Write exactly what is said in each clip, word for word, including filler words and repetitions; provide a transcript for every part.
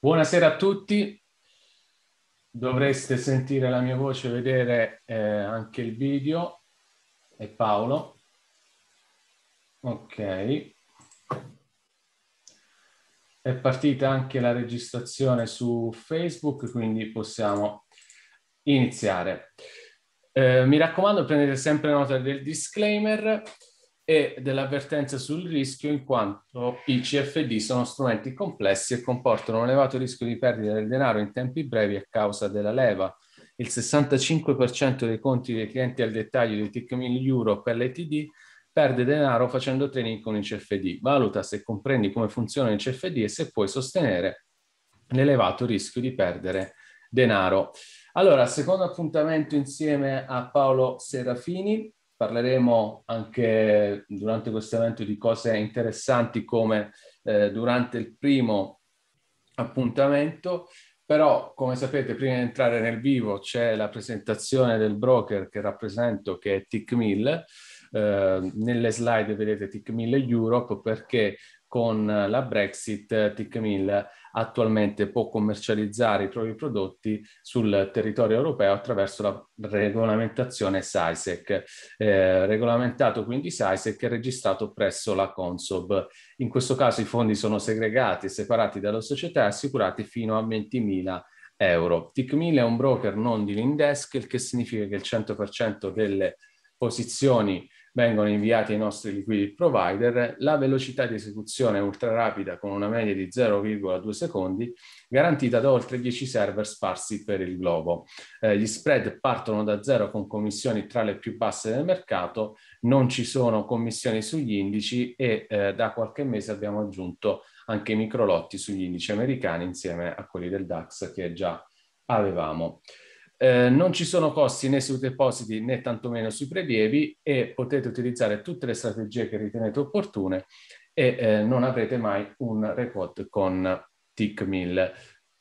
Buonasera a tutti, dovreste sentire la mia voce, vedere eh, anche il video. È Paolo. Ok. È partita anche la registrazione su Facebook, quindi possiamo iniziare. Eh, mi raccomando, prendete sempre nota del disclaimer e dell'avvertenza sul rischio, in quanto i C F D sono strumenti complessi e comportano un elevato rischio di perdita del denaro in tempi brevi a causa della leva. Il sessantacinque per cento dei conti dei clienti al dettaglio di Tickmill Europe L T D perde denaro facendo trading con i C F D. Valuta se comprendi come funzionano i C F D e se puoi sostenere l'elevato rischio di perdere denaro. Allora, secondo appuntamento insieme a Paolo Serafini. Parleremo anche durante questo evento di cose interessanti come eh, durante il primo appuntamento. Però, come sapete, prima di entrare nel vivo c'è la presentazione del broker che rappresento, che è Tickmill. Eh, nelle slide vedete Tickmill Europe perché con la Brexit Tickmill attualmente può commercializzare i propri prodotti sul territorio europeo attraverso la regolamentazione SISEC. Eh, regolamentato quindi SISEC e registrato presso la Consob. In questo caso i fondi sono segregati e separati dalla società e assicurati fino a ventimila euro. Tickmill è un broker non di Lindesk, il che significa che il cento per cento delle posizioni vengono inviati ai nostri liquidity provider. La velocità di esecuzione è ultra rapida con una media di zero virgola due secondi, garantita da oltre dieci server sparsi per il globo. Eh, gli spread partono da zero con commissioni tra le più basse del mercato, non ci sono commissioni sugli indici e eh, da qualche mese abbiamo aggiunto anche i microlotti sugli indici americani insieme a quelli del DAX che già avevamo. Eh, non ci sono costi né sui depositi né tantomeno sui prelievi e potete utilizzare tutte le strategie che ritenete opportune e eh, non avrete mai un record con Tickmill.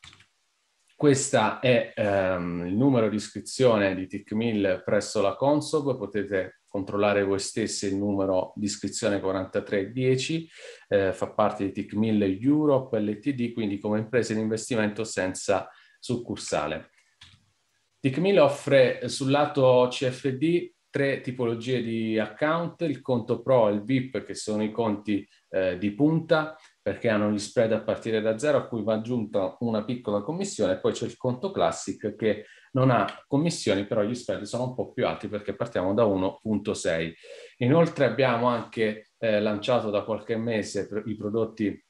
Questo è ehm, il numero di iscrizione di Tickmill presso la Consob. Potete controllare voi stessi il numero di iscrizione quarantatré dieci, eh, fa parte di Tickmill Europe L T D, quindi come impresa di investimento senza succursale. Tickmill offre sul lato C F D tre tipologie di account: il conto Pro e il V I P, che sono i conti eh, di punta, perché hanno gli spread a partire da zero a cui va aggiunta una piccola commissione. Poi c'è il conto Classic che non ha commissioni, però gli spread sono un po' più alti perché partiamo da uno virgola sei. Inoltre abbiamo anche eh, lanciato da qualche mese i prodotti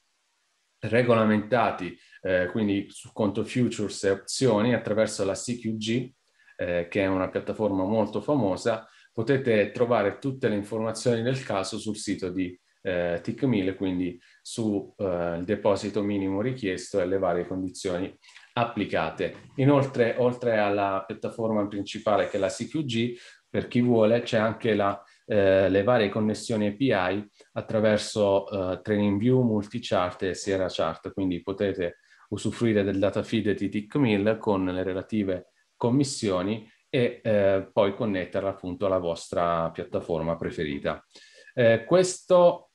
regolamentati, eh, quindi sul conto futures e opzioni attraverso la C Q G, eh, che è una piattaforma molto famosa. Potete trovare tutte le informazioni del caso sul sito di eh, Tickmill, quindi sul eh, deposito minimo richiesto e le varie condizioni applicate. Inoltre, oltre alla piattaforma principale che è la C Q G, per chi vuole c'è anche la, eh, le varie connessioni A P I attraverso uh, TradingView, Multichart e Sierra Chart, quindi potete usufruire del data feed di Tickmill con le relative commissioni e eh, poi connetterla appunto alla vostra piattaforma preferita. Eh, questo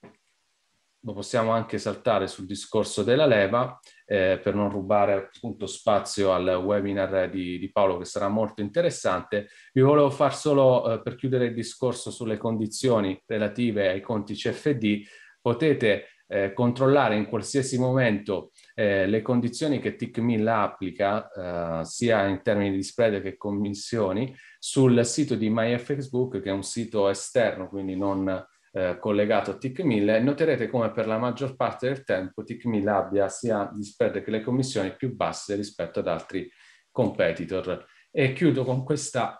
lo possiamo anche saltare sul discorso della leva, eh, per non rubare appunto spazio al webinar di, di Paolo, che sarà molto interessante. Vi volevo far solo, eh, per chiudere il discorso sulle condizioni relative ai conti C F D, potete eh, controllare in qualsiasi momento eh, le condizioni che Tickmill applica, eh, sia in termini di spread che commissioni, sul sito di MyFXBook, che è un sito esterno, quindi non Eh, collegato a Tickmill. Noterete come per la maggior parte del tempo Tickmill abbia sia gli spread che le commissioni più basse rispetto ad altri competitor. E chiudo con questa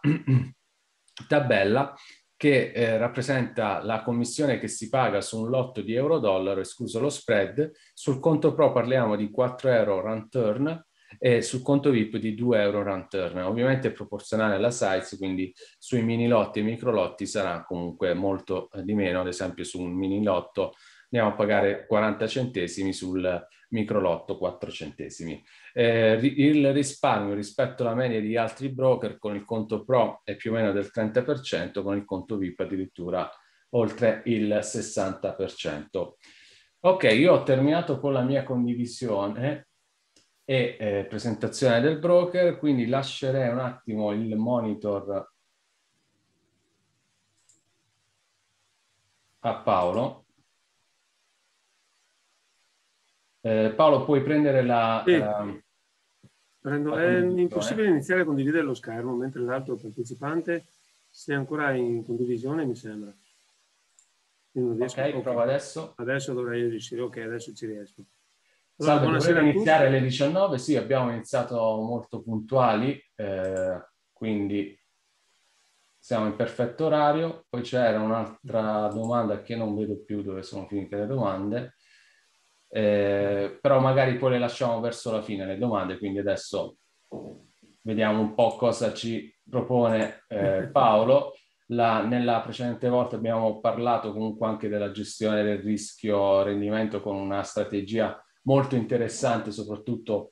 tabella che eh, rappresenta la commissione che si paga su un lotto di euro-dollaro, escluso lo spread. Sul conto Pro parliamo di quattro euro run turn e sul conto V I P di due euro run turn. Ovviamente è proporzionale alla size, quindi sui mini lotti e micro lotti sarà comunque molto eh, di meno. Ad esempio su un mini lotto andiamo a pagare quaranta centesimi, sul micro lotto quattro centesimi. Eh, il risparmio rispetto alla media di altri broker con il conto Pro è più o meno del trenta per cento, con il conto V I P addirittura oltre il sessanta per cento. Ok, io ho terminato con la mia condivisione e eh, presentazione del broker, quindi lascerei un attimo il monitor a Paolo. Eh, Paolo, puoi prendere la, Sì, eh, prendo. la È condivisione? impossibile iniziare a condividere lo schermo mentre l'altro partecipante sia ancora in condivisione, mi sembra. Quindi non riesco. Ok, Ok, prova adesso. adesso dovrei riuscire. Ok, adesso ci riesco. Allora, Salve, buonasera dovremmo a tutti. iniziare alle diciannove. Sì, abbiamo iniziato molto puntuali, eh, quindi siamo in perfetto orario. Poi c'era un'altra domanda che non vedo più dove sono finite le domande, eh, però magari poi le lasciamo verso la fine le domande, quindi adesso vediamo un po' cosa ci propone eh, Paolo. La, nella precedente volta abbiamo parlato comunque anche della gestione del rischio rendimento con una strategia molto interessante, soprattutto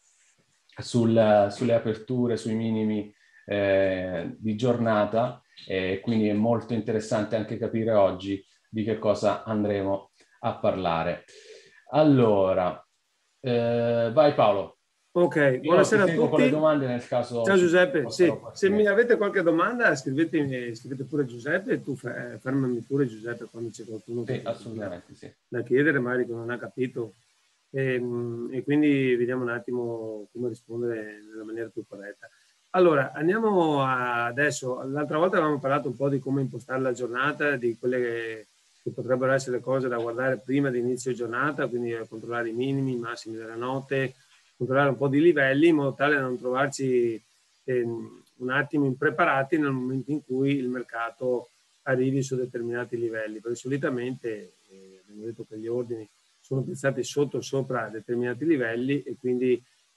sul, sulle aperture, sui minimi eh, di giornata, e quindi è molto interessante anche capire oggi di che cosa andremo a parlare. Allora, eh, vai Paolo. Ok, Io ti buonasera a seguo con le tutti. domande nel caso Ciao ci Giuseppe, fossero sì, se mi qualche... avete qualche domanda scrivetemi, scrivete pure Giuseppe e tu fe- fermami pure Giuseppe quando c'è qualcuno che Sì, ha da, assolutamente sì. da chiedere, magari che non ha capito. E, e quindi vediamo un attimo come rispondere nella maniera più corretta. Allora, andiamo a- adesso. L'altra volta avevamo parlato un po' di come impostare la giornata, di quelle che, che potrebbero essere le cose da guardare prima di inizio giornata, quindi controllare i minimi, i massimi della notte, controllare un po' di livelli in modo tale da non trovarci ehm, un attimo impreparati nel momento in cui il mercato arrivi su determinati livelli, perché solitamente eh, abbiamo detto che gli ordini sono piazzati sotto o sopra determinati livelli e quindi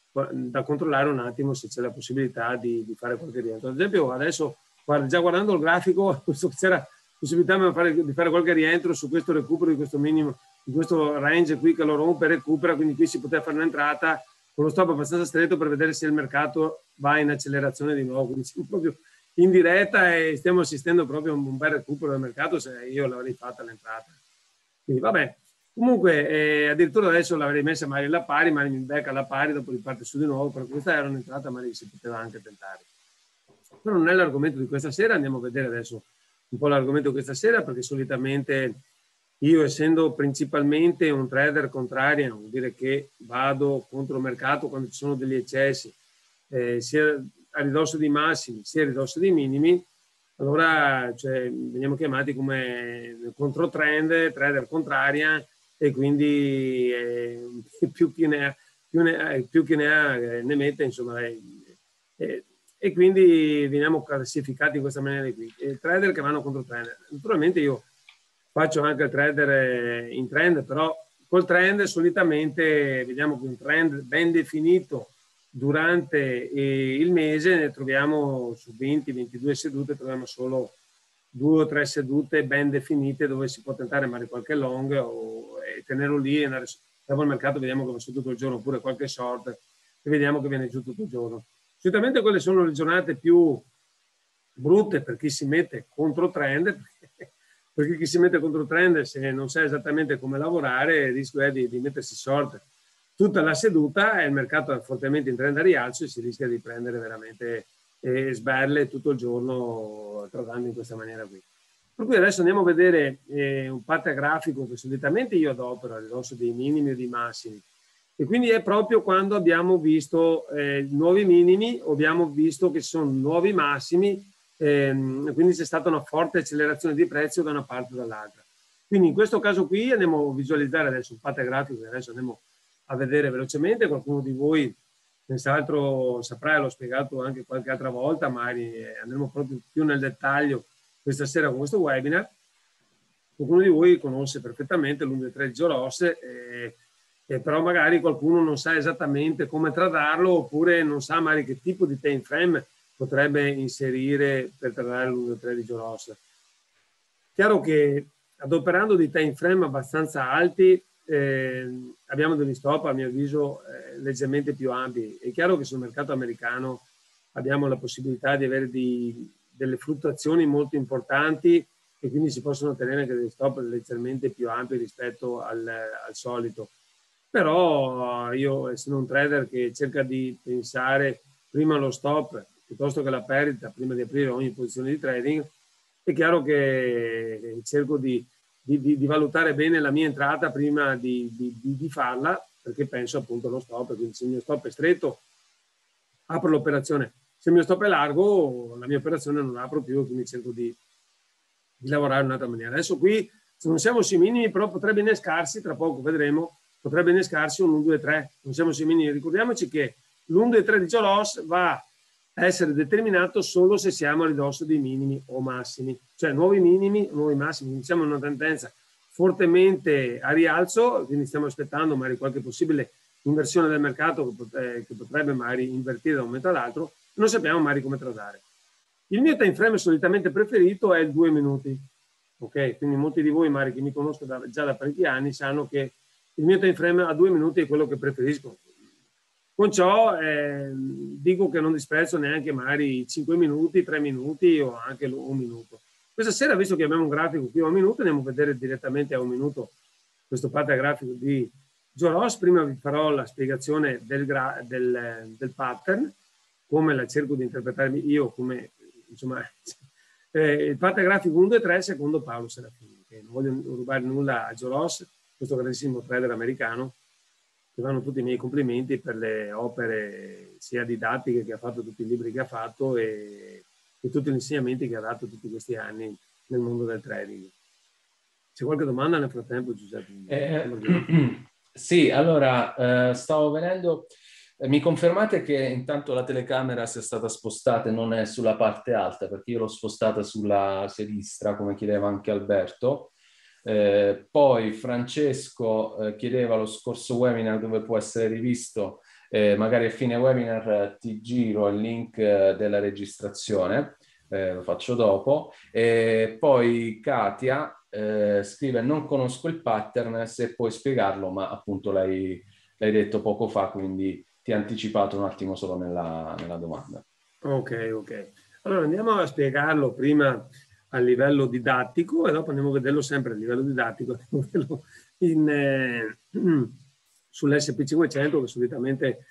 da controllare un attimo se c'è la possibilità di, di fare qualche rientro. Ad esempio adesso, guarda, già guardando il grafico, c'era possibilità di fare, di fare qualche rientro su questo recupero di questo minimo, di questo range qui che lo rompe, recupera, quindi qui si poteva fare un'entrata con lo stop abbastanza stretto per vedere se il mercato va in accelerazione di nuovo, quindi siamo proprio in diretta e stiamo assistendo proprio a un bel recupero del mercato se io l'avrei fatta l'entrata. Quindi vabbè, comunque eh, addirittura adesso l'avrei messa magari alla pari, magari mi becca alla pari, dopo riparte su di nuovo, però questa era un'entrata magari si poteva anche tentare. Però non è l'argomento di questa sera, andiamo a vedere adesso un po' l'argomento di questa sera, perché solitamente io, essendo principalmente un trader contrario, vuol dire che vado contro il mercato quando ci sono degli eccessi, eh, sia a ridosso dei massimi sia a ridosso dei minimi, allora cioè, veniamo chiamati come controtrend, trader contraria, e quindi eh, più chi ne ha, più ne, più chi ne, ha eh, ne mette, insomma. Eh, eh, e quindi veniamo classificati in questa maniera qui. E trader che vanno contro trader. Naturalmente io faccio anche il trader in trend, però col trend solitamente vediamo che un trend ben definito durante il mese ne troviamo su venti ventidue sedute, troviamo solo due o tre sedute ben definite dove si può tentare magari qualche long o e tenerlo lì e andare dopo il mercato, vediamo che va su tutto il giorno, oppure qualche short e vediamo che viene giù tutto il giorno. Solitamente quelle sono le giornate più brutte per chi si mette contro trend, perché chi si mette contro trend, se non sa esattamente come lavorare, il rischio è di, di mettersi short tutta la seduta e il mercato è fortemente in trend a rialzo e si rischia di prendere veramente eh, sberle tutto il giorno tradando in questa maniera qui. Per cui adesso andiamo a vedere eh, un pattern grafico che solitamente io adopero a ridosso dei minimi o dei massimi, e quindi è proprio quando abbiamo visto eh, nuovi minimi o abbiamo visto che sono nuovi massimi, ehm, quindi c'è stata una forte accelerazione di prezzo da una parte o dall'altra. Quindi in questo caso qui andiamo a visualizzare adesso un pattern grafico che adesso andiamo a vedere velocemente. Qualcuno di voi senz'altro saprà, l'ho spiegato anche qualche altra volta, ma andremo proprio più nel dettaglio questa sera con questo webinar. Qualcuno di voi conosce perfettamente l'uno dei tre Giros, eh, eh, però magari qualcuno non sa esattamente come tradarlo, oppure non sa magari che tipo di time frame potrebbe inserire per tradare l'uno dei tre di Giros. Chiaro che adoperando dei time frame abbastanza alti eh, abbiamo degli stop, a mio avviso, eh, leggermente più ampi. È chiaro che sul mercato americano abbiamo la possibilità di avere di, delle fluttuazioni molto importanti e quindi si possono ottenere anche degli stop leggermente più ampi rispetto al, al solito. però io, essendo un trader che cerca di pensare prima allo stop piuttosto che alla perdita, prima di aprire ogni posizione di trading, è chiaro che cerco di, di, di, di valutare bene la mia entrata prima di, di, di farla, perché penso appunto allo stop. Quindi se il mio stop è stretto, apro l'operazione. Se il mio stop è largo, la mia operazione non la apro più, quindi cerco di, di lavorare in un'altra maniera. Adesso qui non siamo sui minimi, però potrebbe innescarsi, tra poco vedremo, potrebbe innescarsi un uno due tre. Non siamo sui minimi. Ricordiamoci che l'uno due tre di Jolos va a essere determinato solo se siamo a ridosso dei minimi o massimi, cioè nuovi minimi, nuovi massimi. Quindi siamo in una tendenza fortemente a rialzo, quindi stiamo aspettando magari qualche possibile inversione del mercato che potrebbe magari invertire da un momento all'altro. Non sappiamo magari come tradare. Il mio time frame solitamente preferito è il due minuti. Ok, quindi molti di voi magari che mi conoscono da, già da parecchi anni sanno che il mio time frame a due minuti è quello che preferisco. Con ciò eh, dico che non disprezzo neanche magari cinque minuti, tre minuti o anche un minuto. Questa sera, visto che abbiamo un grafico qui a un minuto, andiamo a vedere direttamente a un minuto questo pattern grafico di Joros. Prima vi farò la spiegazione del, del, del pattern, come la cerco di interpretare io, come insomma eh, il pattern grafico uno due tre secondo Paolo Serafini, che non voglio rubare nulla a Joros, questo grandissimo trader americano, che vanno tutti i miei complimenti per le opere sia didattiche che ha fatto, tutti i libri che ha fatto e, e tutti gli insegnamenti che ha dato tutti questi anni nel mondo del trading. C'è qualche domanda nel frattempo, Giuseppe? Eh, sì, allora, eh, stavo vedendo, eh, mi confermate che intanto la telecamera sia stata spostata e non è sulla parte alta, perché io l'ho spostata sulla sinistra, come chiedeva anche Alberto. Eh, poi Francesco eh, chiedeva lo scorso webinar dove può essere rivisto, eh, magari a fine webinar eh, ti giro il link eh, della registrazione, eh, lo faccio dopo. E poi Katia eh, scrive: non conosco il pattern, se puoi spiegarlo, ma appunto l'hai, l'hai detto poco fa, quindi ti ha anticipato un attimo solo nella, nella domanda. Ok, ok. Allora andiamo a spiegarlo prima a livello didattico e dopo andiamo a vederlo sempre a livello didattico in, eh, sull'esse and pi cinquecento, che solitamente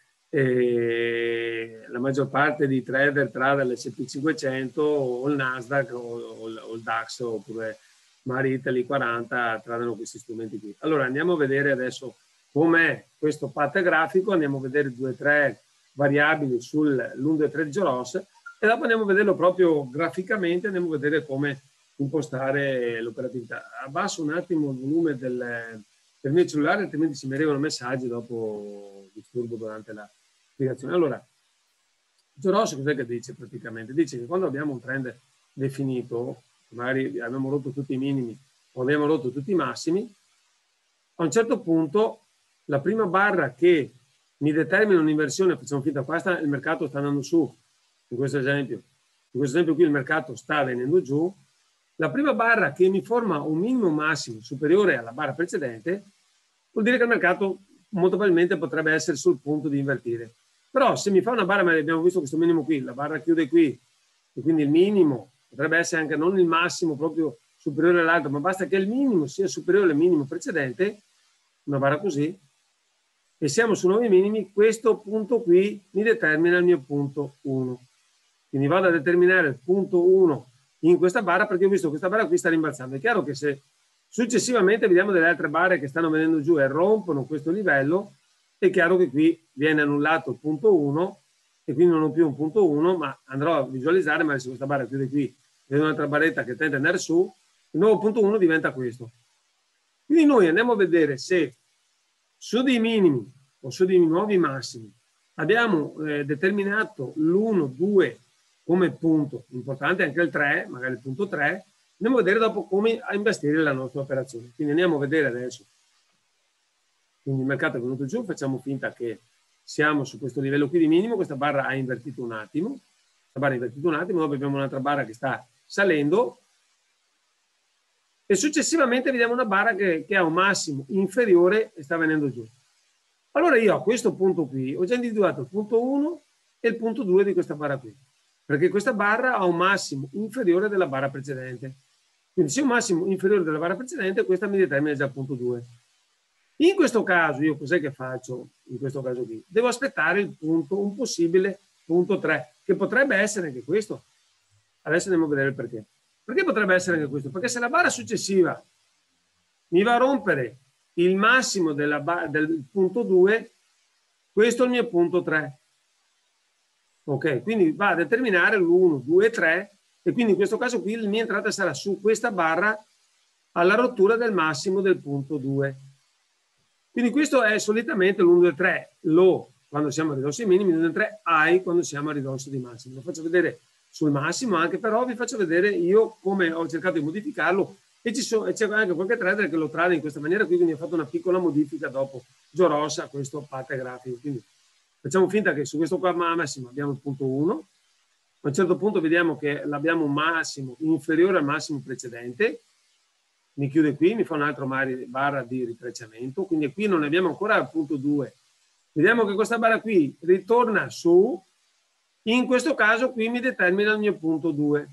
eh, la maggior parte di trader trada l'esse and pi cinquecento o il Nasdaq o, o, o il DAX oppure Mari Italy quaranta tradano questi strumenti qui. Allora andiamo a vedere adesso com'è questo pattern grafico, andiamo a vedere due o tre variabili sull'uno due tre di Joros e dopo andiamo a vederlo proprio graficamente, andiamo a vedere come impostare l'operatività. Abbasso un attimo il volume del, del mio cellulare, altrimenti si mi arrivano messaggi, dopo disturbo durante la spiegazione. Allora, Joros cos'è che dice praticamente? Dice che quando abbiamo un trend definito, magari abbiamo rotto tutti i minimi o abbiamo rotto tutti i massimi, a un certo punto la prima barra che mi determina un'inversione, facciamo finta, qua sta, il mercato sta andando su, in questo esempio, in questo esempio qui il mercato sta venendo giù, la prima barra che mi forma un minimo massimo superiore alla barra precedente vuol dire che il mercato molto probabilmente potrebbe essere sul punto di invertire. Però se mi fa una barra, ma abbiamo visto questo minimo qui, la barra chiude qui, e quindi il minimo potrebbe essere anche non il massimo proprio superiore all'altro, ma basta che il minimo sia superiore al minimo precedente, una barra così, e siamo su nuovi minimi, questo punto qui mi determina il mio punto uno. Quindi vado a determinare il punto uno in questa barra perché ho visto che questa barra qui sta rimbalzando. È chiaro che se successivamente vediamo delle altre barre che stanno venendo giù e rompono questo livello, è chiaro che qui viene annullato il punto uno e quindi non ho più un punto uno, ma andrò a visualizzare, ma se questa barra chiude qui, vedo un'altra barretta che tenta di andare su, il nuovo punto uno diventa questo. Quindi noi andiamo a vedere se su dei minimi o su dei nuovi massimi abbiamo eh, determinato l'uno, due come punto, importante anche il tre, magari il punto tre, andiamo a vedere dopo come a investire la nostra operazione. Quindi andiamo a vedere adesso. Quindi il mercato è venuto giù, facciamo finta che siamo su questo livello qui di minimo, questa barra ha invertito un attimo, questa barra ha invertito un attimo, dopo abbiamo un'altra barra che sta salendo e successivamente vediamo una barra che, che ha un massimo inferiore e sta venendo giù. Allora io a questo punto qui ho già individuato il punto uno e il punto due di questa barra qui, perché questa barra ha un massimo inferiore della barra precedente. Quindi se un massimo inferiore della barra precedente, questa mi determina già il punto due. In questo caso io cos'è che faccio? In questo caso qui devo aspettare il punto, un possibile punto tre, che potrebbe essere anche questo. Adesso andiamo a vedere il perché. Perché potrebbe essere anche questo? Perché se la barra successiva mi va a rompere il massimo della del punto due, questo è il mio punto tre. Ok, quindi va a determinare l'uno, due, tre, e quindi in questo caso qui la mia entrata sarà su questa barra alla rottura del massimo del punto due. Quindi questo è solitamente l'uno, due, tre low quando siamo a ridosso ai minimi, l'uno, due, tre high quando siamo a ridosso di massimo. Lo faccio vedere sul massimo, anche però vi faccio vedere io come ho cercato di modificarlo, e c'è anche qualche trader che lo trae in questa maniera qui, quindi ho fatto una piccola modifica dopo Joros a questo pattern grafico. Quindi facciamo finta che su questo qua massimo abbiamo il punto uno, a un certo punto vediamo che l'abbiamo un massimo inferiore al massimo precedente, mi chiude qui, mi fa un altro barra di ritracciamento, quindi qui non abbiamo ancora il punto due. Vediamo che questa barra qui ritorna su, in questo caso qui mi determina il mio punto due.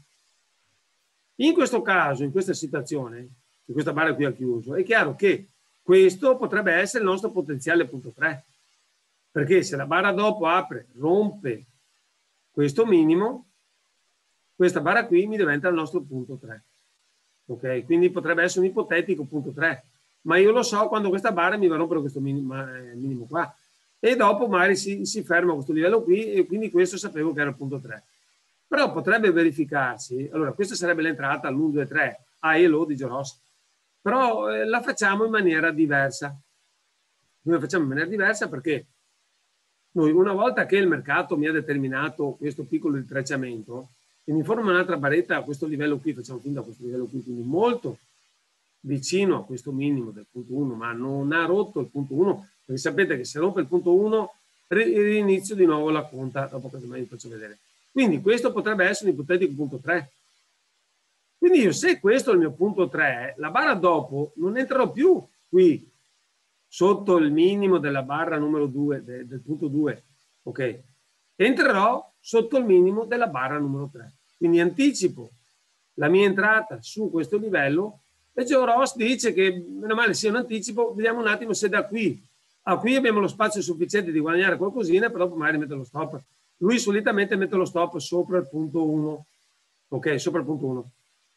In questo caso, in questa situazione, in questa barra qui ha chiuso, è chiaro che questo potrebbe essere il nostro potenziale punto tre, perché se la barra dopo apre, rompe questo minimo, questa barra qui mi diventa il nostro punto tre. Ok, quindi potrebbe essere un ipotetico punto tre, ma io lo so quando questa barra mi va a rompere questo minimo, minimo qua, e dopo magari si, si ferma a questo livello qui, e quindi questo sapevo che era il punto tre. Però potrebbe verificarsi, allora questa sarebbe l'entrata all'uno, due, tre, A e low di Joros, però eh, la facciamo in maniera diversa. Noi la facciamo in maniera diversa perché noi, una volta che il mercato mi ha determinato questo piccolo ritracciamento e mi forma un'altra barretta a questo livello qui, facciamo finta a questo livello qui, quindi molto vicino a questo minimo del punto uno, ma non ha rotto il punto uno, perché sapete che se rompe il punto uno rinizio di nuovo la conta, dopo cosa mai vi faccio vedere. Quindi questo potrebbe essere un ipotetico punto tre. Quindi io, se questo è il mio punto tre, la barra dopo non entrerò più qui sotto il minimo della barra numero due, de, del punto due, ok? Entrerò sotto il minimo della barra numero tre. Quindi anticipo la mia entrata su questo livello, e Joros dice che, meno male sia un anticipo, vediamo un attimo se da qui a qui abbiamo lo spazio sufficiente di guadagnare qualcosina, però magari mette lo stop. Lui solitamente mette lo stop sopra il punto uno, ok? Sopra il punto uno.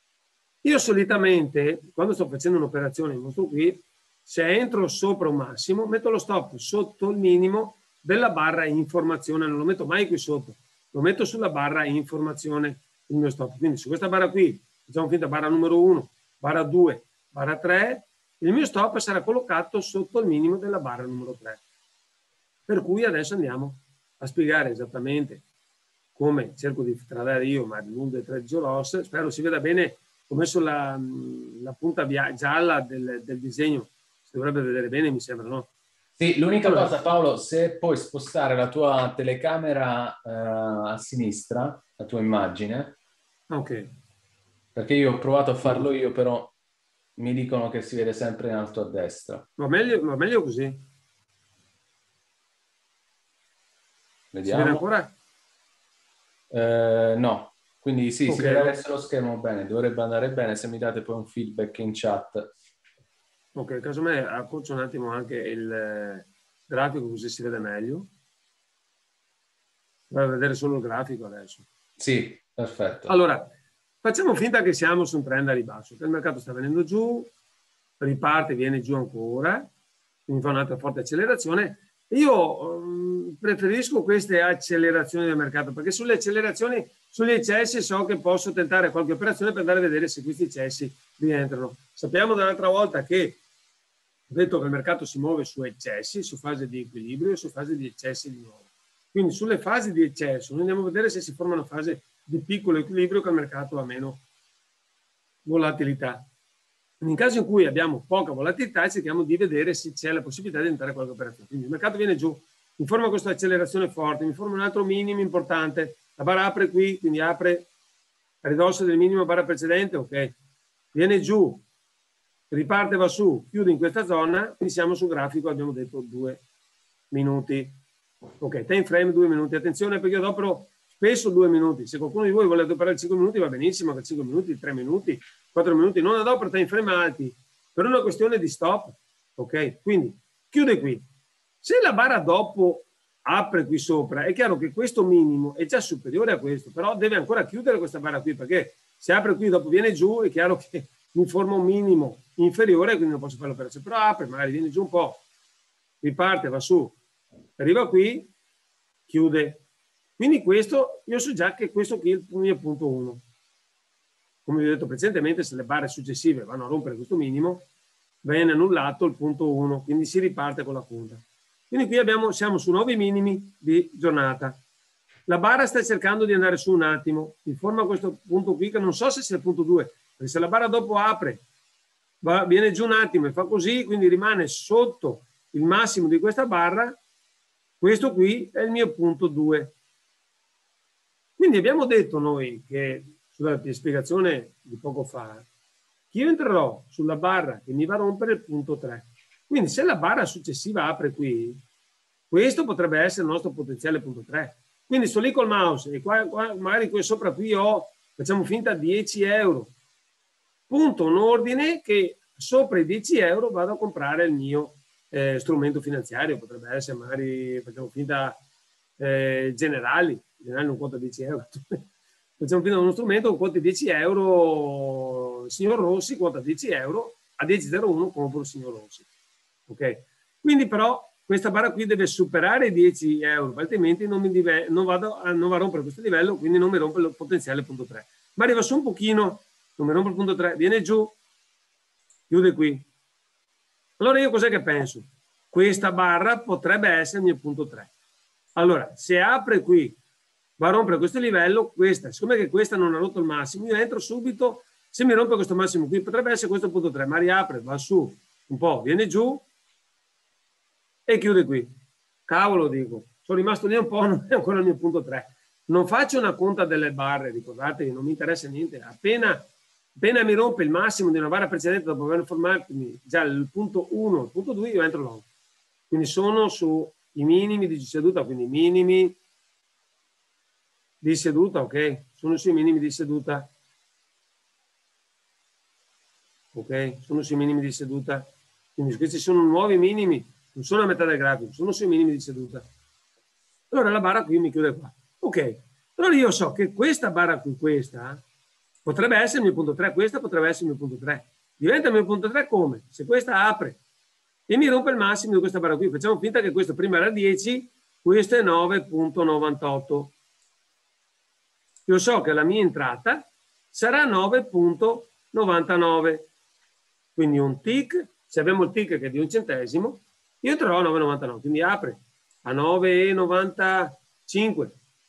Io solitamente, quando sto facendo un'operazione, mostro qui, se entro sopra un massimo, metto lo stop sotto il minimo della barra informazione, non lo metto mai qui sotto, lo metto sulla barra informazione, il mio stop. Quindi su questa barra qui, facciamo finta barra numero uno, barra due, barra tre, il mio stop sarà collocato sotto il minimo della barra numero tre. Per cui adesso andiamo a spiegare esattamente come cerco di tradare io, ma l'uno, due, tre Joros. Spero si veda bene, ho messo la, la punta gialla del, del disegno, si dovrebbe vedere bene, mi sembra, no? Sì, l'unica allora, cosa, Paolo, se puoi spostare la tua telecamera uh, a sinistra, la tua immagine. Ok. Perché io ho provato a farlo io, però mi dicono che si vede sempre in alto a destra. Ma meglio, ma meglio così. Vediamo. Si vede ancora? Eh, no, quindi sì, okay, si vede no? adesso lo schermo bene, dovrebbe andare bene se mi date poi un feedback in chat. Ok, casomai accorcio un attimo anche il grafico così si vede meglio. Vai a vedere solo il grafico adesso. Sì, perfetto. Allora, facciamo finta che siamo su un trend a ribasso, che il mercato sta venendo giù, riparte, viene giù ancora, quindi fa un'altra forte accelerazione. Io um, preferisco queste accelerazioni del mercato, perché sulle accelerazioni, sugli eccessi so che posso tentare qualche operazione per andare a vedere se questi eccessi rientrano. Sappiamo dall'altra volta che ho detto che il mercato si muove su eccessi, su fase di equilibrio e su fase di eccessi di nuovo. Quindi sulle fasi di eccesso noi andiamo a vedere se si forma una fase di piccolo equilibrio, che il mercato ha meno volatilità. In caso in cui abbiamo poca volatilità, cerchiamo di vedere se c'è la possibilità di entrare qualche operazione. Quindi il mercato viene giù, mi forma questa accelerazione forte, mi forma un altro minimo importante, la barra apre qui, quindi apre a ridosso del minimo barra precedente, ok, viene giù, riparte, va su, chiude in questa zona, quindi siamo sul grafico, abbiamo detto due minuti. Ok, time frame due minuti, attenzione perché io adopero spesso due minuti, se qualcuno di voi vuole adoperare cinque minuti va benissimo, che cinque minuti, tre minuti, quattro minuti, non adopero time frame alti, per una questione di stop, Ok? Quindi chiude qui. Se la barra dopo apre qui sopra, è chiaro che questo minimo è già superiore a questo, però deve ancora chiudere questa barra qui, perché se apre qui dopo viene giù, è chiaro che mi forma un minimo inferiore, quindi non posso fare l'operazione, però apre, magari viene giù un po', riparte, va su, arriva qui, chiude. Quindi questo, io so già che questo qui è il mio punto uno. Come vi ho detto precedentemente, se le barre successive vanno a rompere questo minimo, viene annullato il punto uno, quindi si riparte con la punta. Quindi qui abbiamo, siamo su nuovi minimi di giornata. La barra sta cercando di andare su un attimo, mi forma questo punto qui che non so se sia il punto due, perché se la barra dopo apre, va, viene giù un attimo e fa così, quindi rimane sotto il massimo di questa barra, questo qui è il mio punto due. Quindi abbiamo detto noi che, sulla spiegazione di poco fa, che io entrerò sulla barra che mi va a rompere il punto tre. Quindi se la barra successiva apre qui, questo potrebbe essere il nostro potenziale punto tre. Quindi sto lì col mouse e qua, qua magari qui sopra qui ho, facciamo finta, dieci euro. Punto un ordine che sopra i dieci euro vado a comprare il mio eh, strumento finanziario. Potrebbe essere magari, facciamo finta, eh, generali. Generali non conta dieci euro. Facciamo finta di uno strumento che conta dieci euro. Il signor Rossi conta dieci euro. A dieci zero uno compro il signor Rossi. Ok? Quindi però questa barra qui deve superare i dieci euro, altrimenti non, mi dive, non, vado a, non va a rompere questo livello, quindi non mi rompe il potenziale punto tre. Ma arriva su un pochino, non mi rompe il punto tre, viene giù, chiude qui. Allora io cos'è che penso? Questa barra potrebbe essere il mio punto tre. Allora, se apre qui, va a rompere questo livello, questa, siccome che questa non ha rotto il massimo, io entro subito, se mi rompe questo massimo qui, potrebbe essere questo punto tre, ma riapre, va su un po', viene giù, e chiude qui. Cavolo, dico, sono rimasto lì un po', non è ancora il mio punto tre. Non faccio una conta delle barre, ricordatevi, non mi interessa niente. Appena, appena mi rompe il massimo di una barra precedente, dopo aver formato già il punto uno, il punto due, io entro long. Quindi sono sui minimi di seduta, quindi minimi di seduta, ok? Sono sui minimi di seduta. Ok? Sono sui minimi di seduta. Quindi questi sono nuovi minimi. Non sono a metà del grafico, sono sui minimi di seduta. Allora la barra qui mi chiude qua. Ok, allora io so che questa barra qui, questa, potrebbe essere il mio punto tre, questa potrebbe essere il mio punto tre. Diventa il mio punto tre come? Se questa apre e mi rompe il massimo di questa barra qui. Facciamo finta che questo prima era dieci, questo è nove virgola novantotto. Io so che la mia entrata sarà nove virgola novantanove. Quindi un tick, se abbiamo il tick che è di un centesimo, io trovo a nove virgola novantanove, quindi apre a nove virgola novantacinque,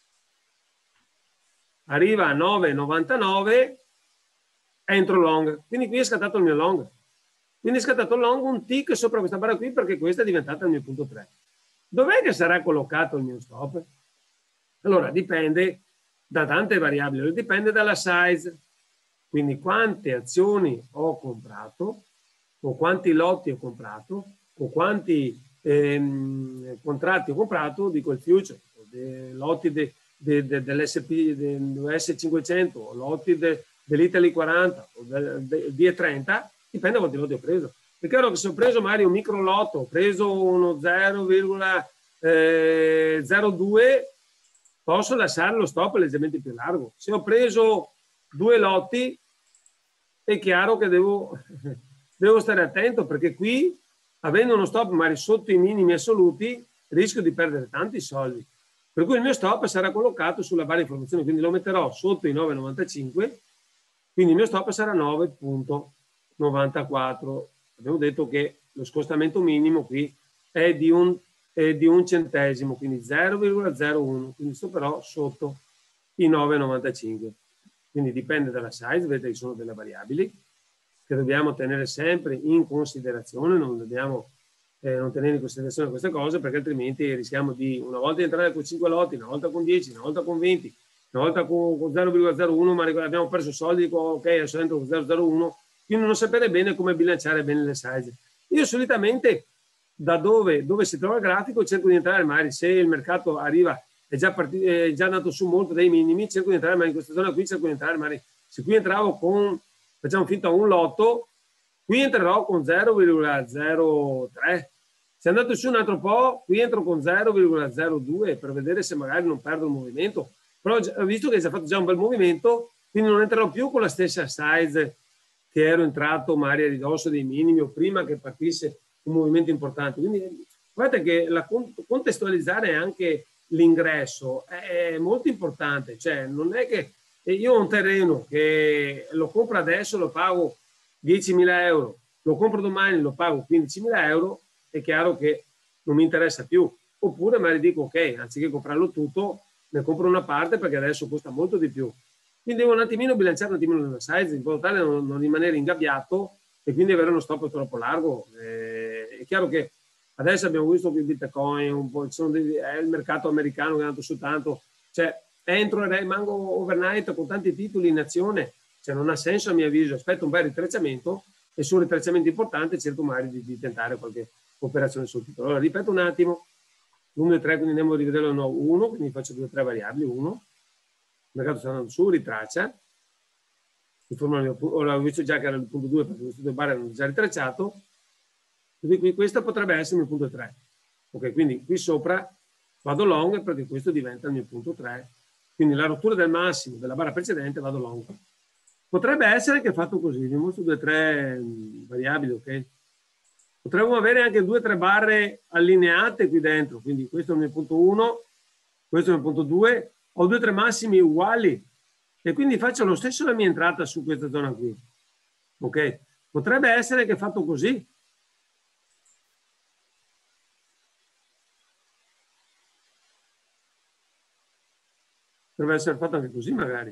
arriva a nove virgola novantanove, entro long, quindi qui è scattato il mio long. Quindi è scattato il long un tick sopra questa barra qui perché questa è diventata il mio punto tre. Dov'è che sarà collocato il mio stop? Allora dipende da tante variabili, dipende dalla size, quindi quante azioni ho comprato o quanti lotti ho comprato o quanti ehm, contratti ho comprato di quel future, de, lotti de, de, de, dell'S P, dell'S cinquecento, lotti de, dell'Italy quaranta o del de, D E trenta, dipende da quanti lotti ho preso. È chiaro che se ho preso magari un micro lotto, ho preso uno zero virgola zero due, posso lasciare lo stop leggermente più largo. Se ho preso due lotti, è chiaro che devo, devo stare attento, perché qui, avendo uno stop magari sotto i minimi assoluti, rischio di perdere tanti soldi. Per cui il mio stop sarà collocato sulla barra di informazione, quindi lo metterò sotto i nove virgola novantacinque, quindi il mio stop sarà nove virgola novantaquattro. Abbiamo detto che lo scostamento minimo qui è di un, è di un centesimo, quindi zero virgola zero uno, quindi sto però sotto i nove virgola novantacinque. Quindi dipende dalla size, vedete che sono delle variabili che dobbiamo tenere sempre in considerazione, non dobbiamo eh, non tenere in considerazione queste cose, perché altrimenti rischiamo di una volta entrare con cinque lotti, una volta con dieci, una volta con venti, una volta con, con zero virgola zero uno, ma abbiamo perso soldi, dico, ok, adesso entro con zero virgola zero uno, quindi non sapere bene come bilanciare bene le size. Io solitamente da dove, dove si trova il grafico cerco di entrare, magari se il mercato arriva, è già, partito, è già andato su molto dai minimi, cerco di entrare, ma in questa zona qui cerco di entrare, magari se qui entravo con, facciamo finta, un lotto, qui entrerò con zero virgola zero tre. Se andate su un altro po', qui entro con zero virgola zero due per vedere se magari non perdo il movimento. Però ho visto che si è fatto già un bel movimento, quindi non entrerò più con la stessa size che ero entrato magari a ridosso dei minimi o prima che partisse un movimento importante. Quindi guardate che la contestualizzare anche l'ingresso è molto importante. Cioè non è che io ho un terreno che lo compro adesso, lo pago diecimila euro, lo compro domani, lo pago quindicimila euro, è chiaro che non mi interessa più. Oppure magari dico ok, anziché comprarlo tutto, ne compro una parte perché adesso costa molto di più. Quindi devo un attimino bilanciare un attimino la size in modo tale da non, non rimanere ingabbiato e quindi avere uno stop troppo largo. Eh, è chiaro che adesso abbiamo visto che il Bitcoin, un po', sono dei, è il mercato americano che è andato su tanto, cioè entro e rimango overnight con tanti titoli in azione, cioè non ha senso a mio avviso, aspetto un bel ritracciamento e sul ritracciamento importante cerco magari di, di tentare qualche operazione sul titolo. Allora ripeto un attimo, uno e tre, quindi andiamo a rivederlo no, uno, quindi faccio due o tre variabili, uno, il mercato sta andando su, ritraccia, ora ho visto già che era il punto due perché queste due barre erano già ritracciato, quindi qui questo potrebbe essere il mio punto tre. Ok, quindi qui sopra vado long perché questo diventa il mio punto tre, quindi la rottura del massimo della barra precedente vado long. Potrebbe essere che fatto così, vi mostro due o tre variabili, ok? Potremmo avere anche due o tre barre allineate qui dentro, quindi questo è il mio punto uno, questo è il mio punto due, ho due o tre massimi uguali e quindi faccio lo stesso la mia entrata su questa zona qui. Ok? Potrebbe essere che fatto così. Potrebbe essere fatto anche così magari.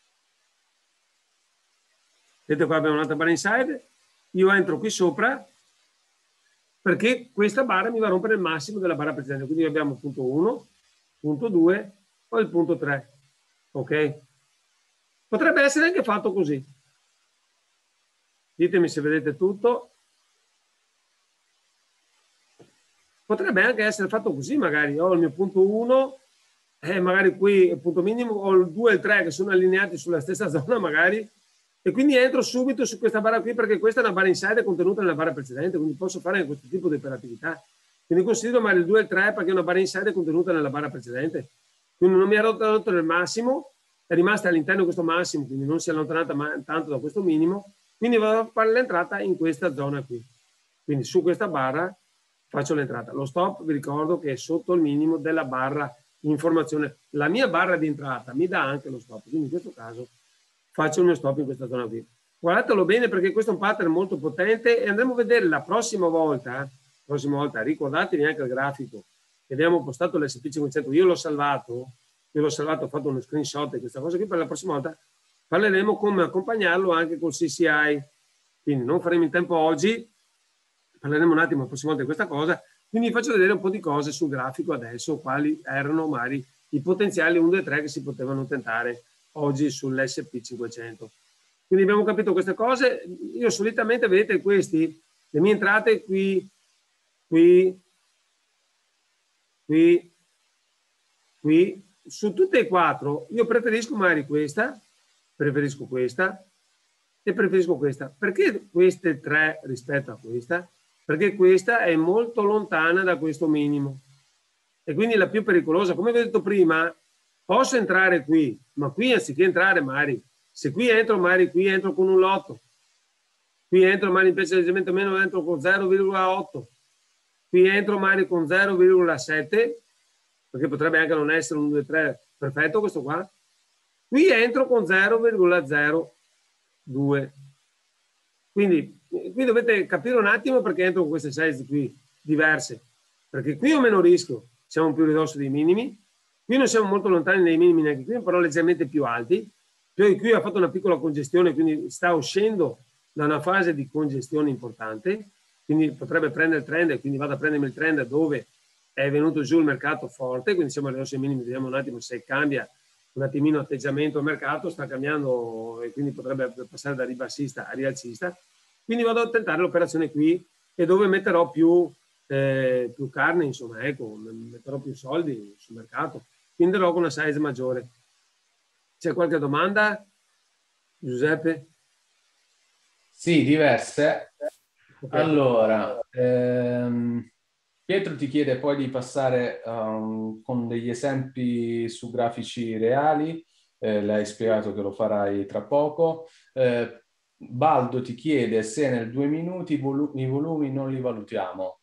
Vedete qua abbiamo un'altra barra inside, io entro qui sopra perché questa barra mi va a rompere il massimo della barra precedente, quindi abbiamo punto uno, punto due o il punto tre. Ok? Potrebbe essere anche fatto così. Ditemi se vedete tutto. Potrebbe anche essere fatto così, magari ho il mio punto uno, eh, magari qui il punto minimo, ho il due e il tre che sono allineati sulla stessa zona magari, e quindi entro subito su questa barra qui perché questa è una barra inside contenuta nella barra precedente, quindi posso fare questo tipo di operatività. Quindi considero magari il due e il tre perché è una barra inside contenuta nella barra precedente. Quindi non mi ha rotto, rotto nel massimo, è rimasta all'interno di questo massimo, quindi non si è allontanata tanto da questo minimo, quindi vado a fare l'entrata in questa zona qui. Quindi su questa barra faccio l'entrata. Lo stop, vi ricordo che è sotto il minimo della barra informazione. La mia barra di entrata mi dà anche lo stop, quindi in questo caso faccio il mio stop in questa zona qui. Guardatelo bene perché questo è un pattern molto potente e andremo a vedere la prossima volta, prossima volta, ricordatevi anche il grafico che abbiamo postato l'S and P cinquecento, io l'ho salvato, io l'ho salvato, ho fatto uno screenshot di questa cosa qui, per la prossima volta parleremo come accompagnarlo anche col C C I, quindi non faremo in tempo oggi, parleremo un attimo la prossima volta di questa cosa, quindi vi faccio vedere un po' di cose sul grafico adesso, quali erano magari i potenziali uno, due, tre che si potevano tentare oggi sull'S and P cinquecento. Quindi abbiamo capito queste cose. Io solitamente, vedete questi, le mie entrate qui, qui, qui, qui, su tutte e quattro, io preferisco magari questa, preferisco questa e preferisco questa. Perché queste tre rispetto a questa? Perché questa è molto lontana da questo minimo e quindi la più pericolosa. Come vi ho detto prima, posso entrare qui, ma qui anziché entrare magari, se qui entro magari qui entro con un lotto, qui entro magari invece leggermente meno, entro con zero virgola otto, qui entro magari con zero virgola sette, perché potrebbe anche non essere un due tre perfetto questo qua, qui entro con zero virgola zero due. Quindi qui dovete capire un attimo perché entro con queste size qui diverse, perché qui ho meno rischio, siamo più ridosso dei minimi, qui non siamo molto lontani dai minimi neanche qui, però leggermente più alti, poi qui ha fatto una piccola congestione, quindi sta uscendo da una fase di congestione importante, quindi potrebbe prendere il trend e quindi vado a prendermi il trend dove è venuto giù il mercato forte, quindi siamo ridosso ai minimi, vediamo un attimo se cambia un attimino atteggiamento al mercato, sta cambiando e quindi potrebbe passare da ribassista a rialzista. Quindi vado a tentare l'operazione qui e dove metterò più, eh, più carne, insomma, ecco, metterò più soldi sul mercato, quindi andrò con una size maggiore. C'è qualche domanda, Giuseppe? Sì, diverse. Okay. Allora, ehm, Pietro ti chiede poi di passare um, con degli esempi su grafici reali, eh, le hai spiegato che lo farai tra poco. Eh, Baldo ti chiede se nel due minuti i, volu- i volumi non li valutiamo.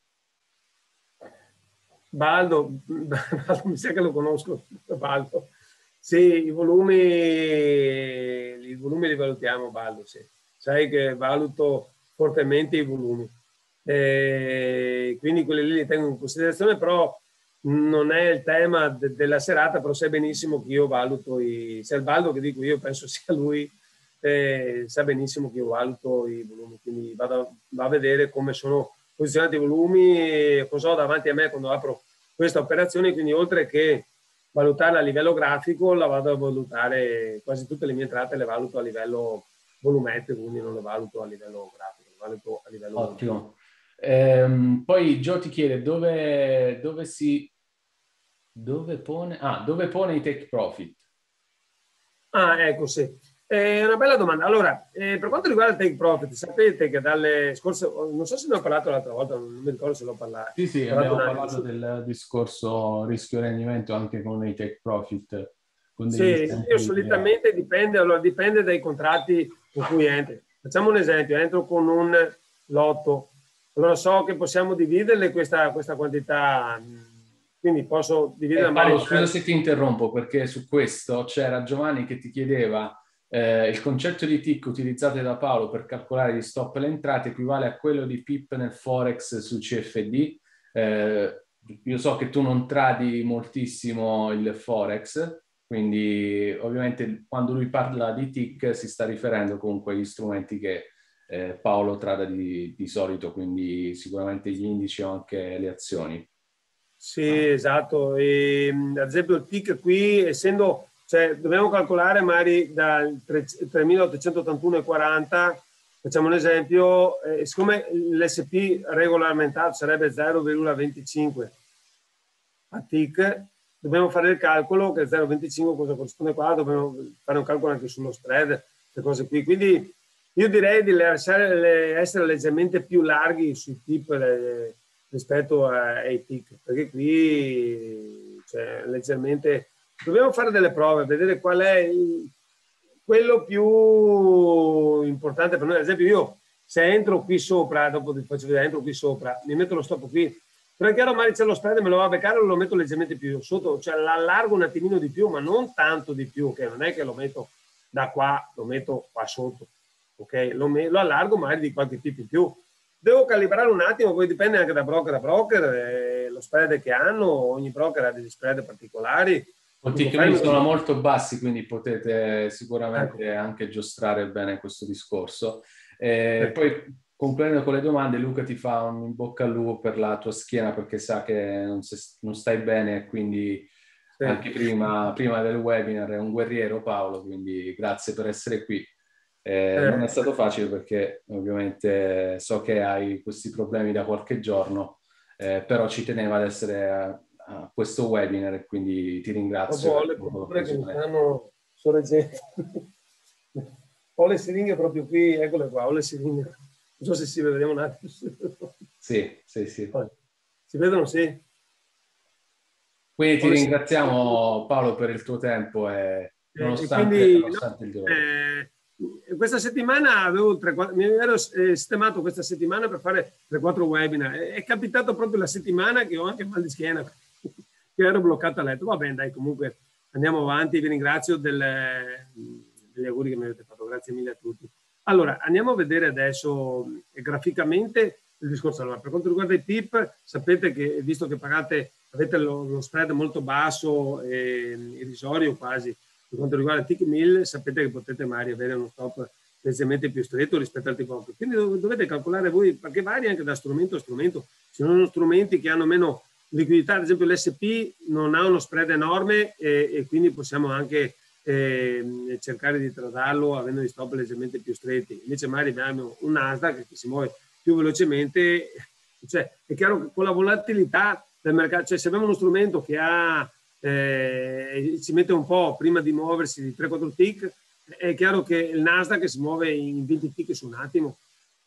Baldo, Baldo, mi sa che lo conosco, Baldo. Sì, i volumi, i volumi li valutiamo, Baldo, sì. Sai che valuto fortemente i volumi. E quindi quelli lì li tengo in considerazione, però non è il tema de- della serata, però sai benissimo che io valuto i... Se è il Baldo che dico io, penso sia lui, eh, sa benissimo che io valuto i volumi, quindi vado, a- vado a vedere come sono posizionati i volumi e cosa ho davanti a me quando apro questa operazione, quindi oltre che valutarla a livello grafico, la vado a valutare, quasi tutte le mie entrate le valuto a livello volumetrico, quindi non le valuto a livello grafico, le valuto a livello volumetrico. Ottimo. Ehm, poi Gio ti chiede dove, dove si dove pone, ah, dove pone i take profit. Ah, ecco, sì. È una bella domanda. Allora, eh, per quanto riguarda il take profit, sapete che dalle scorse, non so se ne ho parlato l'altra volta, non mi ricordo se l'ho parlato, Sì, sì, parlato un abbiamo attimo. parlato del discorso rischio-rendimento anche con i take profit, con Sì, degli io esempi reali. solitamente dipende, allora dipende dai contratti con cui entri. Facciamo un esempio, entro con un lotto, allora so che possiamo dividerle questa, questa quantità, quindi posso dividerla Eh, magari Paolo, in scusa tre. se ti interrompo perché su questo c'era Giovanni che ti chiedeva eh, il concetto di tick utilizzato da Paolo per calcolare gli stop e le entrate equivale a quello di pip nel Forex su C F D. Eh, io so che tu non tradi moltissimo il Forex, quindi ovviamente quando lui parla di tick si sta riferendo comunque agli strumenti che eh, Paolo trada di, di solito, quindi sicuramente gli indici o anche le azioni. Sì, esatto. E, ad esempio il T I C qui, essendo, cioè, dobbiamo calcolare magari dal tremilaottocentottantuno e quaranta, facciamo un esempio, eh, siccome l'S P regolamentato sarebbe zero virgola venticinque a T I C, dobbiamo fare il calcolo che zero virgola venticinque cosa corrisponde qua, dobbiamo fare un calcolo anche sullo spread, queste cose qui. Quindi io direi di lasciare, essere leggermente più larghi sui tip le, rispetto ai T I C, perché qui cioè, leggermente dobbiamo fare delle prove, vedere qual è il, quello più importante per noi. Ad esempio io se entro qui sopra, dopo ti faccio vedere, entro qui sopra, mi metto lo stop qui, però è chiaro magari c'è lo spread, me lo va a beccare, lo metto leggermente più sotto, cioè l'allargo un attimino di più, ma non tanto di più, che non è che lo metto da qua, lo metto qua sotto, ok? Lo, lo allargo magari di qualche tipo in più. Devo calibrare un attimo, poi dipende anche da broker a broker, eh, lo spread che hanno, ogni broker ha degli spread particolari. I Mi tick meal confermi? sono molto bassi, quindi potete Ecco, sicuramente anche giostrare bene questo discorso. Eh, ecco. poi, concludendo con le domande, Luca ti fa un in bocca al lupo per la tua schiena perché sa che non, se- non stai bene, quindi Sì. anche prima, prima del webinar è un guerriero Paolo, quindi grazie per essere qui. Eh, non è Eh. stato facile perché ovviamente so che hai questi problemi da qualche giorno, eh, però ci teneva ad essere a, a questo webinar e quindi ti ringrazio Dopo ho per le punture che mi l'occasione. stanno sorreggendo. Ho le siringhe proprio qui, eccole qua, ho le siringhe. Non so se si vede, vediamo un attimo. Sì, sì, sì. Si vedono, sì? Quindi Ho ti le siringhe. ringraziamo Paolo per il tuo tempo e E, e nonostante, quindi no, nonostante il dolore. eh, questa settimana avevo tre, mi ero eh, sistemato questa settimana per fare tre quattro webinar. È, è capitato proprio la settimana che ho anche mal di schiena, che ero bloccato a letto. Va bene, dai, comunque andiamo avanti. Vi ringrazio del, degli auguri che mi avete fatto. Grazie mille a tutti. Allora, andiamo a vedere adesso eh, graficamente il discorso. Allora, per quanto riguarda i tip, sapete che visto che pagate, avete lo, lo spread molto basso e irrisorio quasi, per quanto riguarda Tick Mill, sapete che potete magari avere uno stop leggermente più stretto rispetto al tipo. Quindi dovete calcolare voi, perché varia anche da strumento a strumento. Ci sono strumenti che hanno meno liquidità, ad esempio l'S P non ha uno spread enorme e, e quindi possiamo anche eh, cercare di tradarlo avendo gli stop leggermente più stretti. Invece magari abbiamo un Nasdaq che si muove più velocemente, cioè è chiaro che con la volatilità del mercato, cioè se abbiamo uno strumento che ha eh, ci mette un po' prima di muoversi di tre quattro tick, è chiaro che il Nasdaq si muove in venti tick su un attimo,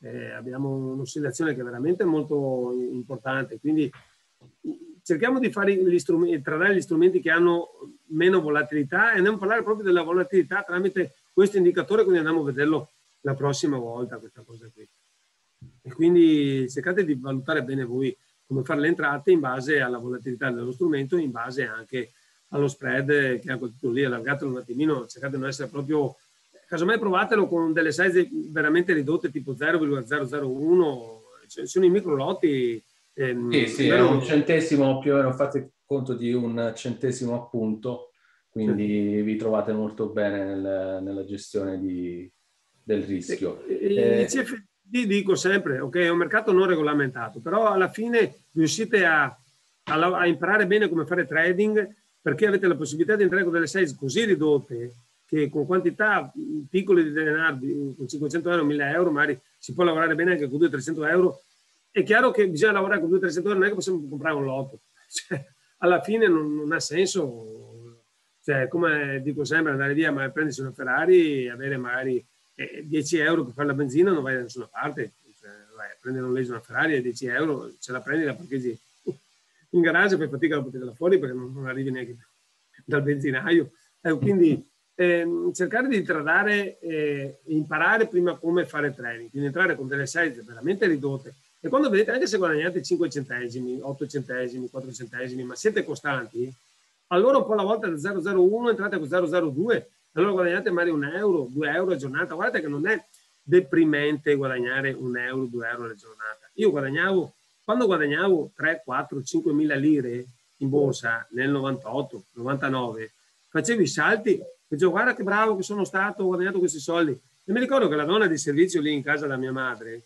eh, abbiamo un'oscillazione che è veramente molto importante, quindi cerchiamo di fare gli strumenti, tradare gli strumenti che hanno meno volatilità e andiamo a parlare proprio della volatilità tramite questo indicatore, quindi andiamo a vederlo la prossima volta, questa cosa qui. E quindi cercate di valutare bene voi come fare le entrate in base alla volatilità dello strumento, in base anche allo spread che ha quel titolo lì, allargatelo un attimino, cercate di non essere proprio, casomai provatelo con delle size veramente ridotte tipo zero virgola zero zero uno, cioè, sono i micro lotti. Ehm, sì, sì, è un centesimo più o meno, fate conto di un centesimo a punto, quindi sì, vi trovate molto bene nel, nella gestione di, del rischio. E, eh, C F D dico sempre, ok, è un mercato non regolamentato, però alla fine riuscite a, a, a imparare bene come fare trading, perché avete la possibilità di entrare con delle size così ridotte che con quantità piccole di denaro, con cinquecento euro, mille euro, magari si può lavorare bene anche con duecento trecento euro. È chiaro che bisogna lavorare con duecento trecento euro, non è che possiamo comprare un lotto, cioè, alla fine non, non ha senso, cioè, come dico sempre, andare via ma prendersi una Ferrari e avere magari eh, dieci euro per fare la benzina, non vai da nessuna parte, cioè, vai a prendere un leso una Ferrari e dieci euro, ce la prendi, la parcheggi in garage, fai fatica a portarla fuori perché non, non arrivi neanche dal benzinaio. Eh, quindi ehm, cercare di tradare e eh, imparare prima come fare trading, quindi entrare con delle size veramente ridotte. E quando vedete, anche se guadagnate cinque centesimi, otto centesimi, quattro centesimi, ma siete costanti, allora un po' alla volta da zero virgola zero uno entrate con zero virgola zero due, allora guadagnate magari un euro, due euro a giornata. Guardate che non è deprimente guadagnare un euro, due euro alla giornata. Io guadagnavo, quando guadagnavo tre, quattro, cinque mila lire in borsa nel novantotto, novantanove, facevo i salti, dicevo guarda che bravo che sono stato, ho guadagnato questi soldi. E mi ricordo che la donna di servizio lì in casa da mia madre,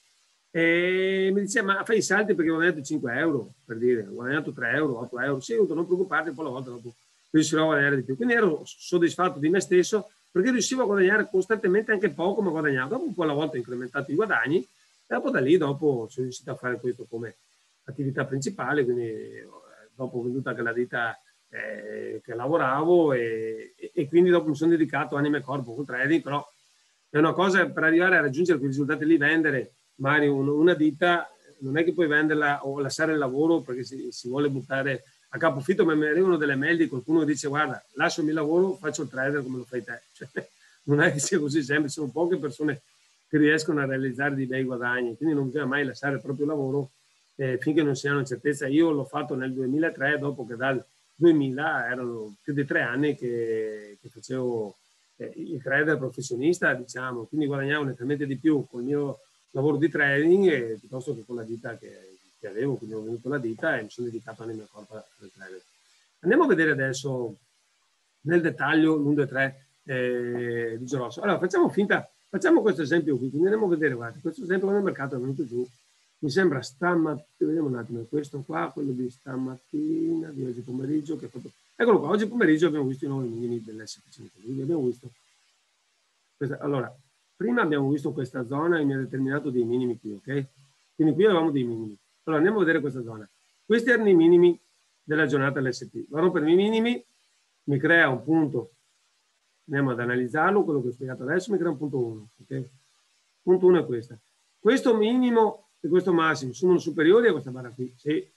e mi diceva ma fai i salti perché ho guadagnato cinque euro, per dire, ho guadagnato tre euro, otto euro, sì, non preoccuparti, poi la volta dopo riuscirò a guadagnare di più. Quindi ero soddisfatto di me stesso perché riuscivo a guadagnare costantemente anche poco, ma guadagnavo. Dopo un po' alla volta ho incrementato i guadagni e dopo da lì dopo sono riuscito a fare questo come attività principale, quindi dopo ho venduto anche la ditta eh, che lavoravo e, e quindi dopo mi sono dedicato anima e corpo col trading, però è una cosa per arrivare a raggiungere quei risultati lì, vendere magari una ditta, non è che puoi venderla o lasciare il lavoro perché si, si vuole buttare a capofitto, ma mi arrivano delle mail di qualcuno che dice guarda, lascio il mio lavoro, faccio il trader come lo fai te. Cioè, non è che sia così semplice, sono poche persone che riescono a realizzare dei bei guadagni, quindi non bisogna mai lasciare il proprio lavoro eh, finché non si ha una certezza. Io l'ho fatto nel duemilatré, dopo che dal duemila erano più di tre anni che, che facevo eh, il trader professionista, diciamo, quindi guadagnavo nettamente di più col mio lavoro di trading e piuttosto che con la ditta che, che avevo, quindi ho venduto la ditta e mi sono dedicato anima e corpo al trading. Andiamo a vedere adesso nel dettaglio l'uno, due, tre eh, di Gerosso. Allora facciamo finta, facciamo questo esempio qui, quindi andiamo a vedere, guardate, questo esempio quando il mercato è venuto giù, mi sembra stamattina, vediamo un attimo, questo qua, quello di stamattina, di oggi pomeriggio, che proprio, eccolo qua, oggi pomeriggio abbiamo visto i nuovi minimi dell'esse and pe cinquecento, abbiamo visto, questa, allora, prima abbiamo visto questa zona e mi ha determinato dei minimi qui, ok? Quindi qui avevamo dei minimi. Allora andiamo a vedere questa zona. Questi erano i minimi della giornata dell'esse and pe. Vado per i minimi, mi crea un punto, andiamo ad analizzarlo, quello che ho spiegato adesso, mi crea un punto uno, ok? Punto uno è questo. Questo minimo e questo massimo sono superiori a questa barra qui, sì.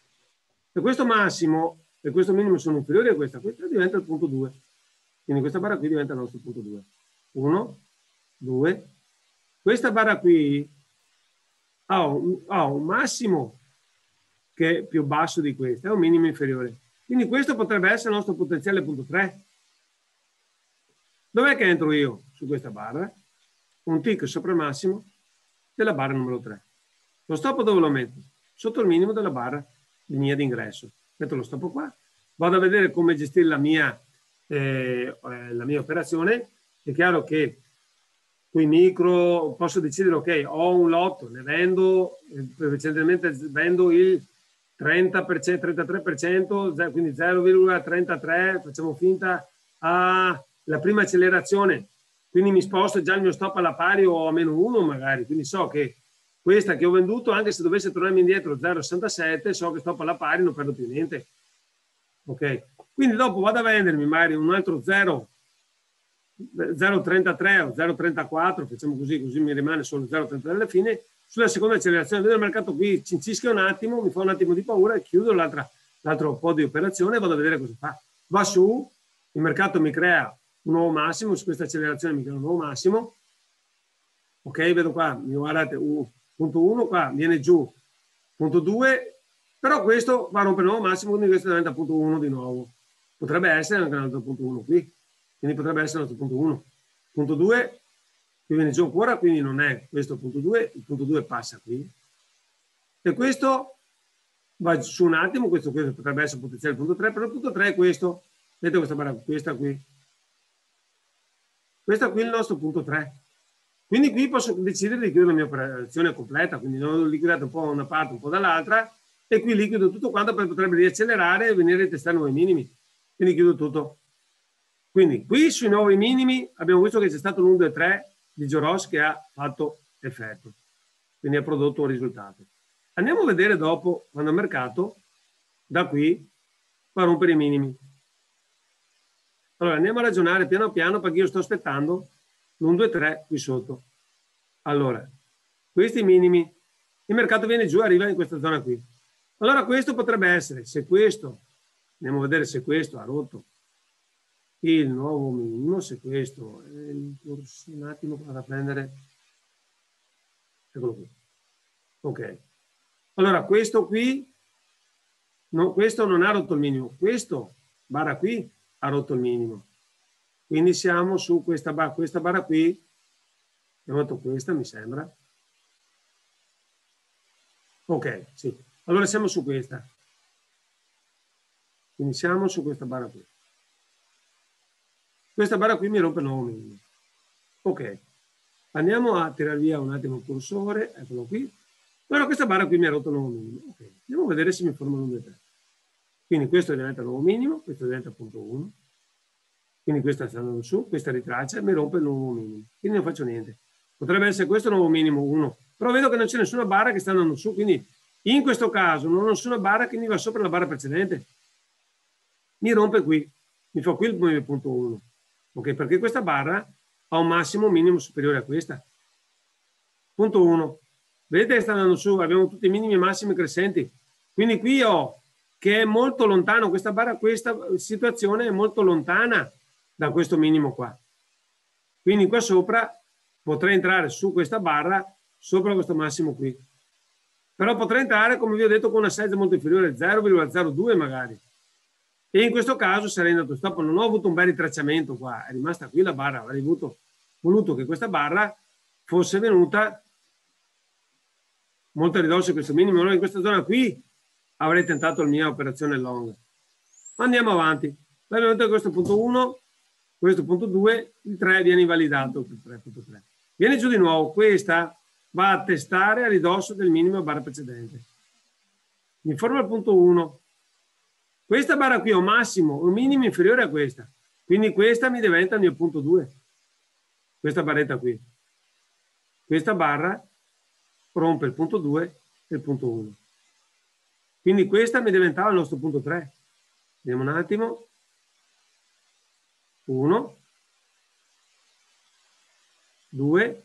Se questo massimo e questo minimo sono inferiori a questa, questo diventa il punto due. Quindi questa barra qui diventa il nostro punto due. uno, due. Questa barra qui ha un, ha un massimo che è più basso di questa, è un minimo inferiore. Quindi questo potrebbe essere il nostro potenziale punto tre. Dov'è che entro io? Su questa barra. Un tick sopra il massimo della barra numero tre. Lo stop dove lo metto? Sotto il minimo della barra di mia d'ingresso. Metto lo stop qua. Vado a vedere come gestire la mia, eh, la mia operazione. È chiaro che qui micro posso decidere, ok, ho un lotto, ne vendo, precedentemente vendo il trenta per cento, trentatré per cento, quindi zero virgola trentatré, facciamo finta, alla prima accelerazione, quindi mi sposto già il mio stop alla pari o a meno uno magari, quindi so che questa che ho venduto, anche se dovesse tornarmi indietro zero virgola sessantasette, so che stop alla pari, non perdo più niente. Ok, quindi dopo vado a vendermi magari un altro zero virgola trentatré o zero virgola trentaquattro, facciamo così, così mi rimane solo zero virgola trentatré alla fine, sulla seconda accelerazione. Vedo il mercato qui, cincischia un attimo, mi fa un attimo di paura e chiudo l'altro po' di operazione e vado a vedere cosa fa. Va su, il mercato mi crea un nuovo massimo, su questa accelerazione mi crea un nuovo massimo. Ok, vedo qua, mi guardate, uh, punto uno, qua viene giù, punto due, però questo va a rompere il nuovo massimo, quindi questo diventa punto uno di nuovo. Potrebbe essere anche un altro punto uno qui, quindi potrebbe essere un altro punto uno. Punto due, qui viene giù ancora, quindi non è questo punto due, il punto due passa qui. E questo va su un attimo, questo, questo potrebbe essere potenziale punto tre, però il punto tre è questo. Vedete questa barra, questa qui. Questa qui è il nostro punto tre. Quindi qui posso decidere di chiudere la mia operazione completa, quindi non ho liquidato un po' da una parte, un po' dall'altra, e qui liquido tutto quanto, poi potrebbe riaccelerare e venire a testare nuovi minimi. Quindi chiudo tutto. Quindi qui sui nuovi minimi abbiamo visto che c'è stato l'uno due tre di Joros che ha fatto effetto, quindi ha prodotto un risultato. Andiamo a vedere dopo, quando il mercato da qui va a rompere i minimi. Allora andiamo a ragionare piano piano perché io sto aspettando l'uno due tre qui sotto. Allora, questi minimi, il mercato viene giù e arriva in questa zona qui. Allora questo potrebbe essere, se questo, andiamo a vedere se questo ha rotto il nuovo minimo, se questo, il corso, un attimo vado a prendere, eccolo qui. Ok. Allora questo qui, no, questo non ha rotto il minimo, questo barra qui ha rotto il minimo. Quindi siamo su questa barra, questa barra qui, abbiamo detto questa mi sembra. Ok, sì. Allora siamo su questa. Quindi siamo su questa barra qui. Questa barra qui mi rompe il nuovo minimo. Ok. Andiamo a tirare via un attimo il cursore, eccolo qui. Allora questa barra qui mi ha rotto il nuovo minimo. Ok. Andiamo a vedere se mi forma un due tre. Quindi questo diventa il nuovo minimo, questo diventa punto uno. Quindi questa sta andando su, questa ritraccia e mi rompe il nuovo minimo. Quindi non faccio niente. Potrebbe essere questo il nuovo minimo uno. Però vedo che non c'è nessuna barra che sta andando su, quindi in questo caso non ho nessuna barra che mi va sopra la barra precedente. Mi rompe qui, mi fa qui il punto uno. Ok, perché questa barra ha un massimo minimo superiore a questa. Punto uno. Vedete che sta andando su, abbiamo tutti i minimi e massimi crescenti. Quindi qui ho che è molto lontano, questa barra, questa situazione è molto lontana da questo minimo qua. Quindi qua sopra potrei entrare su questa barra sopra questo massimo qui. Però potrei entrare, come vi ho detto, con una size molto inferiore, zero virgola zero due magari. E in questo caso sarei andato stop. Non ho avuto un bel ritracciamento qua, è rimasta qui la barra. Avrei voluto, voluto che questa barra fosse venuta molto ridosso a questo minimo. Allora in questa zona qui avrei tentato la mia operazione long. Andiamo avanti. Abbiamo detto che questo punto uno, questo punto due, il tre viene invalidato. Il tre punto tre. Viene giù di nuovo. Questa va a testare a ridosso del minimo barra precedente. Mi forma il punto uno. Questa barra qui è un massimo, un minimo inferiore a questa. Quindi questa mi diventa il mio punto due. Questa barretta qui. Questa barra rompe il punto due e il punto uno. Quindi questa mi diventava il nostro punto tre. Vediamo un attimo. uno, due,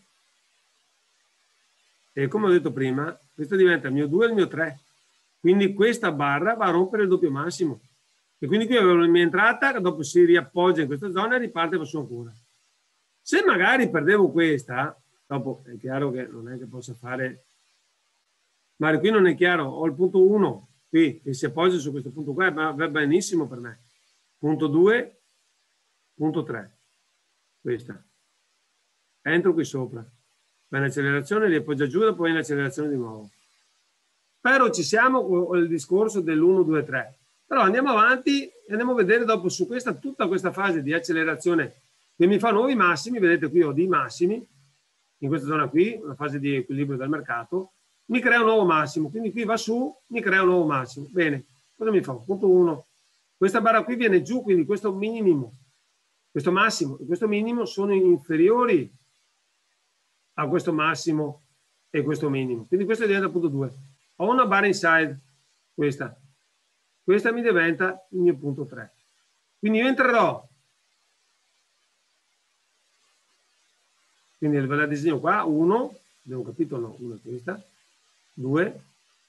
e come ho detto prima, questo diventa il mio due e il mio tre. Quindi questa barra va a rompere il doppio massimo. E quindi qui avevo la mia entrata, che dopo si riappoggia in questa zona e riparte va su ancora. Se magari perdevo questa, dopo è chiaro che non è che possa fare, ma qui non è chiaro, ho il punto uno qui che si appoggia su questo punto qua, va benissimo per me. Punto due, punto tre, questa. Entro qui sopra, va in accelerazione, riappoggia giù, dopo va in accelerazione di nuovo. Però ci siamo con il discorso dell'uno, due, tre. Però andiamo avanti e andiamo a vedere dopo su questa, tutta questa fase di accelerazione che mi fa nuovi massimi. Vedete qui ho dei massimi, in questa zona qui, una fase di equilibrio del mercato, mi crea un nuovo massimo. Quindi qui va su, mi crea un nuovo massimo. Bene, cosa mi fa? Punto uno. Questa barra qui viene giù, quindi questo minimo, questo massimo e questo minimo sono inferiori a questo massimo e questo minimo. Quindi questo diventa punto due. Ho una barra inside, questa. Questa mi diventa il mio punto tre. Quindi io entrerò. Quindi ve la disegno qua, uno, abbiamo capito o no? Una è questa, due,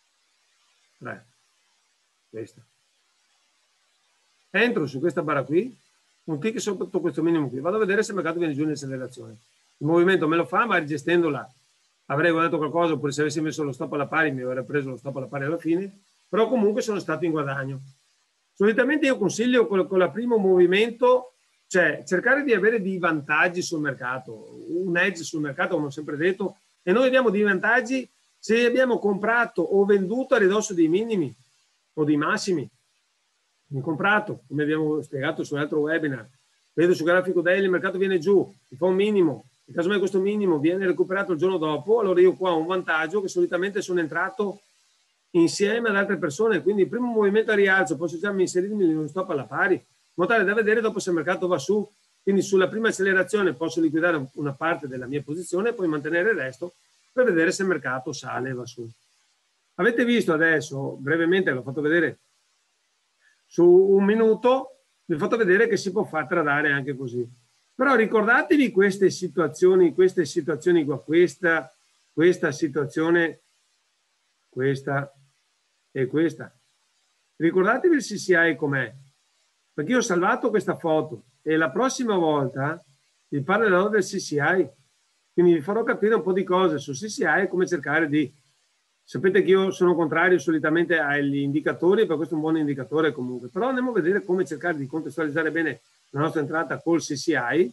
tre, questa. Entro su questa barra qui, un tick sotto questo minimo qui, vado a vedere se il mercato viene giù in accelerazione. Il movimento me lo fa, ma gestendola avrei guadagnato qualcosa, oppure se avessi messo lo stop alla pari mi avrei preso lo stop alla pari alla fine, però comunque sono stato in guadagno. Solitamente io consiglio con, con il primo movimento, cioè cercare di avere dei vantaggi sul mercato, un edge sul mercato, come ho sempre detto, e noi abbiamo dei vantaggi se abbiamo comprato o venduto a ridosso dei minimi o dei massimi. Ho comprato, come abbiamo spiegato su un altro webinar, vedo sul grafico daily il mercato viene giù, mi fa un minimo, in caso mai questo minimo viene recuperato il giorno dopo, allora io qua ho un vantaggio che solitamente sono entrato insieme ad altre persone, quindi il primo movimento a rialzo posso già inserirmi in uno stop alla pari, in modo tale da vedere dopo se il mercato va su, quindi sulla prima accelerazione posso liquidare una parte della mia posizione e poi mantenere il resto per vedere se il mercato sale e va su. Avete visto adesso, brevemente l'ho fatto vedere su un minuto, vi ho fatto vedere che si può far tradare anche così. Però ricordatevi queste situazioni, queste situazioni qua, questa, questa situazione, questa e questa. Ricordatevi il C C I com'è, perché io ho salvato questa foto e la prossima volta vi parlerò del C C I, quindi vi farò capire un po' di cose sul C C I e come cercare di... Sapete che io sono contrario solitamente agli indicatori, per questo è un buon indicatore comunque, però andiamo a vedere come cercare di contestualizzare bene la nostra entrata col C C I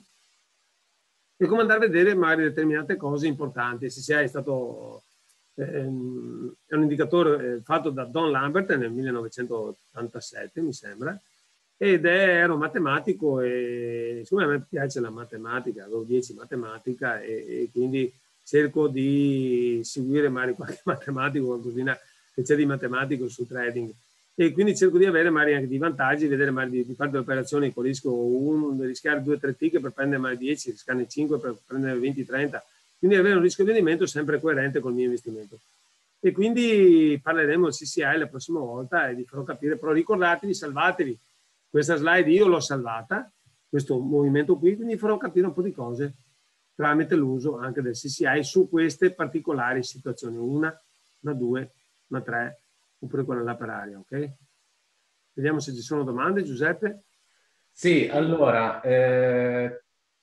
e come andare a vedere magari determinate cose importanti. Il C C I è stato ehm, è un indicatore eh, fatto da Don Lambert nel millenovecentottantasette, mi sembra, ed è, ero matematico e siccome a me piace la matematica, avevo dieci matematica e, e quindi cerco di seguire magari qualche matematico, qualcosina che c'è di matematico sul trading e quindi cerco di avere magari anche dei vantaggi, vedere magari di, di fare delle operazioni con rischio uno, rischiare due o tre tick per prendere magari dieci, rischiare cinque per prendere venti trenta, quindi avere un rischio di rendimento sempre coerente con il mio investimento. E quindi parleremo del C C I la prossima volta e vi farò capire, però ricordatevi, salvatevi questa slide, io l'ho salvata, questo movimento qui, quindi farò capire un po' di cose tramite l'uso anche del C C I su queste particolari situazioni, una, una due, una tre, oppure quella là per aria, ok? Vediamo se ci sono domande, Giuseppe. Sì, allora, eh,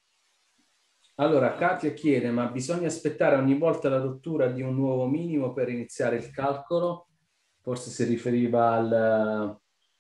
allora Katia chiede, ma bisogna aspettare ogni volta la rottura di un nuovo minimo per iniziare il calcolo? Forse si riferiva al...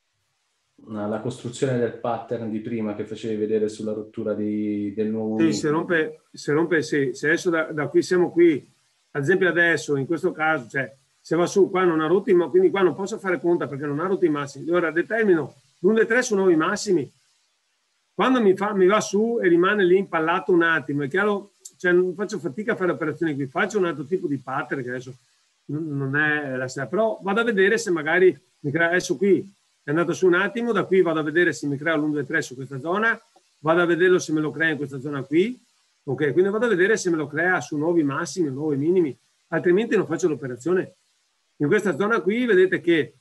la costruzione del pattern di prima che facevi vedere sulla rottura di, del nuovo sì, se rompe, se rompe, sì. Se adesso da, da qui siamo qui, ad esempio adesso, in questo caso, cioè, se va su, qua non ha rotto, ma quindi qua non posso fare conta perché non ha rotto i massimi. Ora determino l'uno e tre su nuovi massimi. Quando mi, fa, mi va su e rimane lì impallato un attimo, è chiaro, cioè, non faccio fatica a fare operazioni qui, faccio un altro tipo di pattern che adesso non è la stessa, però vado a vedere se magari mi crea adesso qui. È andato su un attimo, da qui vado a vedere se mi crea l'uno due tre su questa zona, vado a vederlo se me lo crea in questa zona qui, ok? Quindi vado a vedere se me lo crea su nuovi massimi, nuovi minimi, altrimenti non faccio l'operazione. In questa zona qui vedete che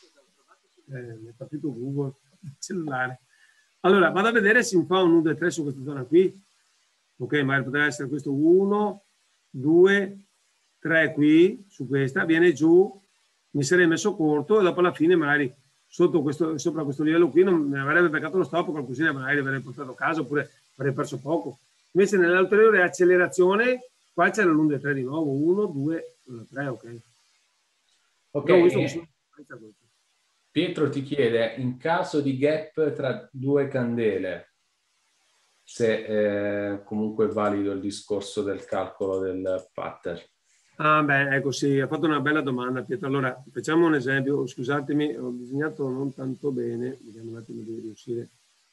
eh, mi è partito Google, il cellulare. Allora, vado a vedere se mi fa un uno due tre su questa zona qui, ok? Magari potrebbe essere questo uno, due, tre qui, su questa, viene giù, mi sarei messo corto e dopo alla fine magari sotto questo, sopra questo livello qui non mi avrebbe beccato lo stop, qualcosina magari avrei portato a casa oppure avrei perso poco. Invece nell'ulteriore accelerazione qua c'era l'uno due tre di nuovo, uno, due, tre, ok. Ok, eh, Pietro ti chiede, in caso di gap tra due candele, se eh, comunque è valido il discorso del calcolo del pattern. Ah beh, ecco sì, ha fatto una bella domanda Pietro. Allora, facciamo un esempio, scusatemi, ho disegnato non tanto bene, vediamo un attimo di riuscire.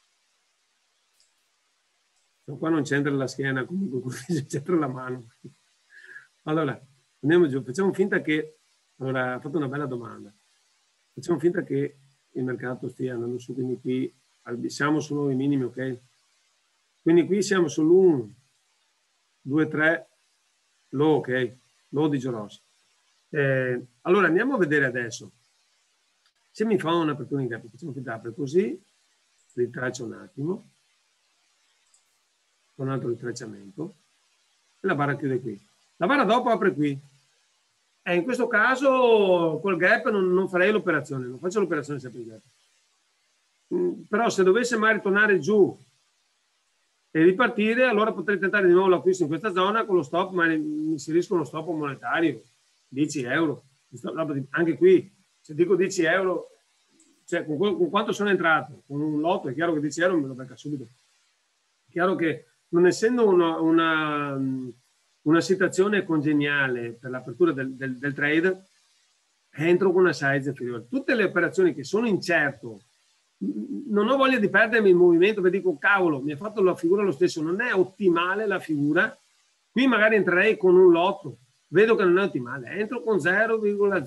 No, qua non c'entra la schiena, comunque c'entra la mano. Allora, andiamo giù, facciamo finta che, allora, ha fatto una bella domanda. Facciamo finta che il mercato stia andando su, quindi qui siamo su nuovi minimi, ok? Quindi qui siamo sull'uno, due, tre, low, ok? Low di Giorosi. Eh, allora andiamo a vedere adesso se mi fa un'apertura in gap, facciamo finta apre così, ritraccio un attimo, un altro ritracciamento e la barra chiude qui. La barra dopo apre qui. E in questo caso col gap non, non farei l'operazione, non faccio l'operazione sempre in gap. Mm, però se dovesse mai ritornare giù e ripartire, allora potrei tentare di nuovo l'acquisto in questa zona con lo stop, ma mi inserisco uno stop monetario, dieci euro. Anche qui, se dico dieci euro, cioè con, con quanto sono entrato? Con un lotto è chiaro che dieci euro me lo becca subito. È chiaro che non essendo una, una, una situazione congeniale per l'apertura del, del, del trade, entro con una size inferiore. Tutte le operazioni che sono incerto, non ho voglia di perdermi il movimento, perché dico cavolo, mi ha fatto la figura lo stesso, non è ottimale la figura, qui magari entrerei con un lotto, vedo che non è ottimale, entro con zero virgola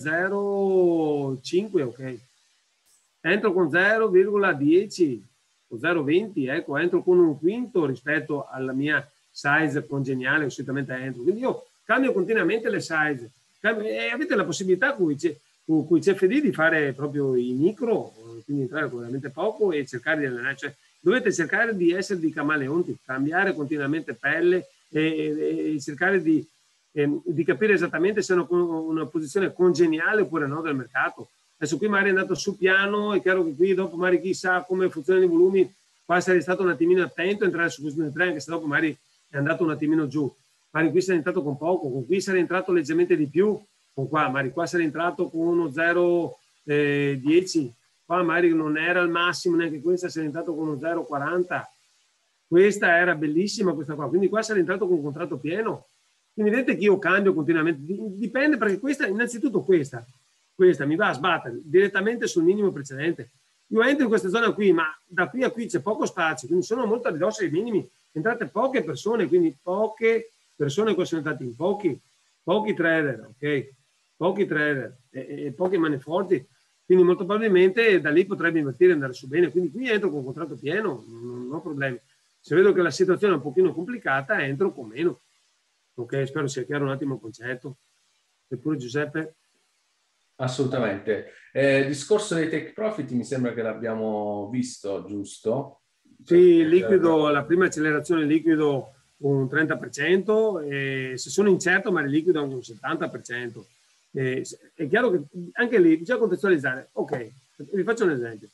zero cinque, ok, entro con zero virgola dieci o zero virgola venti, ecco, entro con un quinto rispetto alla mia size congeniale, solitamente entro, quindi io cambio continuamente le size, e avete la possibilità con cui C F D di fare proprio i micro, quindi entrare con veramente poco e cercare di allenare, cioè dovete cercare di essere di camaleonti, cambiare continuamente pelle e, e, e cercare di, eh, di capire esattamente se è una, una posizione congeniale oppure no del mercato. Adesso qui magari è andato su piano, è chiaro che qui dopo magari chissà come funzionano i volumi, qua sarei stato un attimino attento a entrare su questo trend, anche se dopo magari è andato un attimino giù, magari qui sarei entrato con poco, con qui sarei entrato leggermente di più, con qua, magari qua sarei entrato con uno zero virgola dieci, qua magari non era al massimo neanche questa, sarei entrato con uno zero virgola quaranta, questa era bellissima questa qua, quindi qua sarei entrato con un contratto pieno, quindi vedete che io cambio continuamente, dipende perché questa, innanzitutto questa, questa mi va a sbattere direttamente sul minimo precedente, io entro in questa zona qui, ma da qui a qui c'è poco spazio, quindi sono molto a ridosso dei minimi, entrate poche persone, quindi poche persone che sono entrate in pochi, pochi trader, ok? Pochi trader e, e pochi manifoldi, quindi molto probabilmente da lì potrebbe invertire e andare su bene, quindi qui entro con un contratto pieno, non, non ho problemi. Se vedo che la situazione è un pochino complicata, entro con meno. Ok, spero sia chiaro un attimo il concetto. Eppure Giuseppe? Assolutamente. Eh, discorso dei take profit mi sembra che l'abbiamo visto, giusto? Sì, liquido, la prima accelerazione liquido un trenta per cento, e se sono incerto ma liquido un settanta per cento. Eh, è chiaro che anche lì bisogna contestualizzare. Ok, vi faccio un esempio.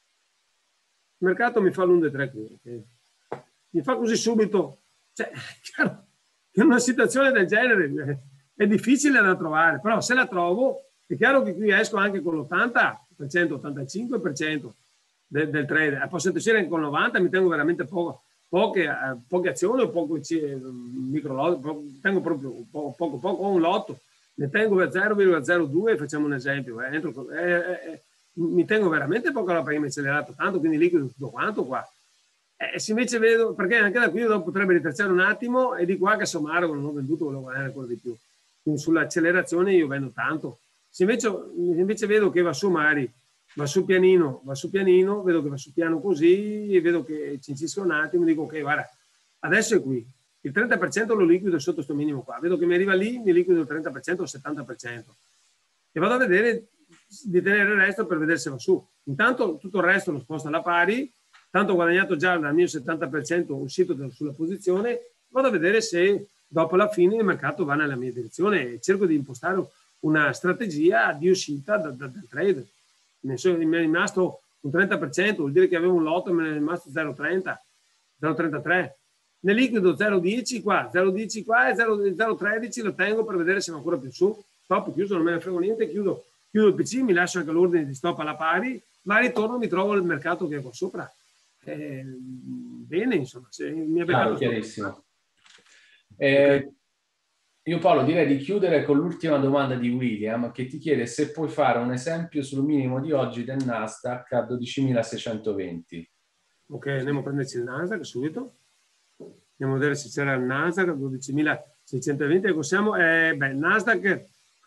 Il mercato mi fa l'uno dei tre qui, okay? Mi fa così subito. Cioè, è chiaro che in una situazione del genere è difficile da trovare, però se la trovo, è chiaro che qui esco anche con l'ottanta per cento, ottantacinque per cento del, del trader. Posso uscire con il novanta, mi tengo veramente poco. Poche, eh, poche azioni o poco eh, micro lotto, tengo proprio poco, poco, poco, ho un lotto, ne tengo per zero virgola zero due, facciamo un esempio, eh, entro, eh, eh, mi tengo veramente poco roba perché mi è accelerato tanto, quindi liquido tutto quanto qua. E eh, se invece vedo, perché anche da qui dopo potrebbe ritracciare un attimo e di qua che sommare non ho venduto, volevo guadagnare ancora di più. Quindi sull'accelerazione io vendo tanto. Se invece, invece vedo che va su magari, va su pianino, va su pianino, vedo che va su piano così, vedo che cincisco un attimo, dico ok, guarda, adesso è qui, il trenta per cento lo liquido sotto questo minimo qua, vedo che mi arriva lì, mi liquido il trenta per cento o il settanta per cento e vado a vedere di tenere il resto per vedere se va su. Intanto tutto il resto lo sposto alla pari, tanto ho guadagnato già dal mio settanta per cento uscito sulla posizione, vado a vedere se dopo la fine il mercato va nella mia direzione e cerco di impostare una strategia di uscita da, da, dal trade. Mi è rimasto un trenta per cento, vuol dire che avevo un lotto e me ne è rimasto zero virgola trenta, zero virgola trentatré. Nel liquido zero virgola dieci qua, zero virgola dieci qua e zero virgola tredici lo tengo per vedere se va ancora più su. Stop, chiuso, non me ne frego niente, chiudo, chiudo il P C, mi lascio anche l'ordine di stop alla pari, ma ritorno mi trovo il mercato che è qua sopra. Eh, bene, insomma, se mi è Chiaro, chiarissimo. Eh, okay. Io Paolo direi di chiudere con l'ultima domanda di William che ti chiede se puoi fare un esempio sul minimo di oggi del Nasdaq a dodicimilaseicentoventi. Ok, andiamo a prenderci il Nasdaq subito. Andiamo a vedere se c'era il Nasdaq a dodicimilaseicentoventi. Ecco, siamo, eh, beh, il Nasdaq,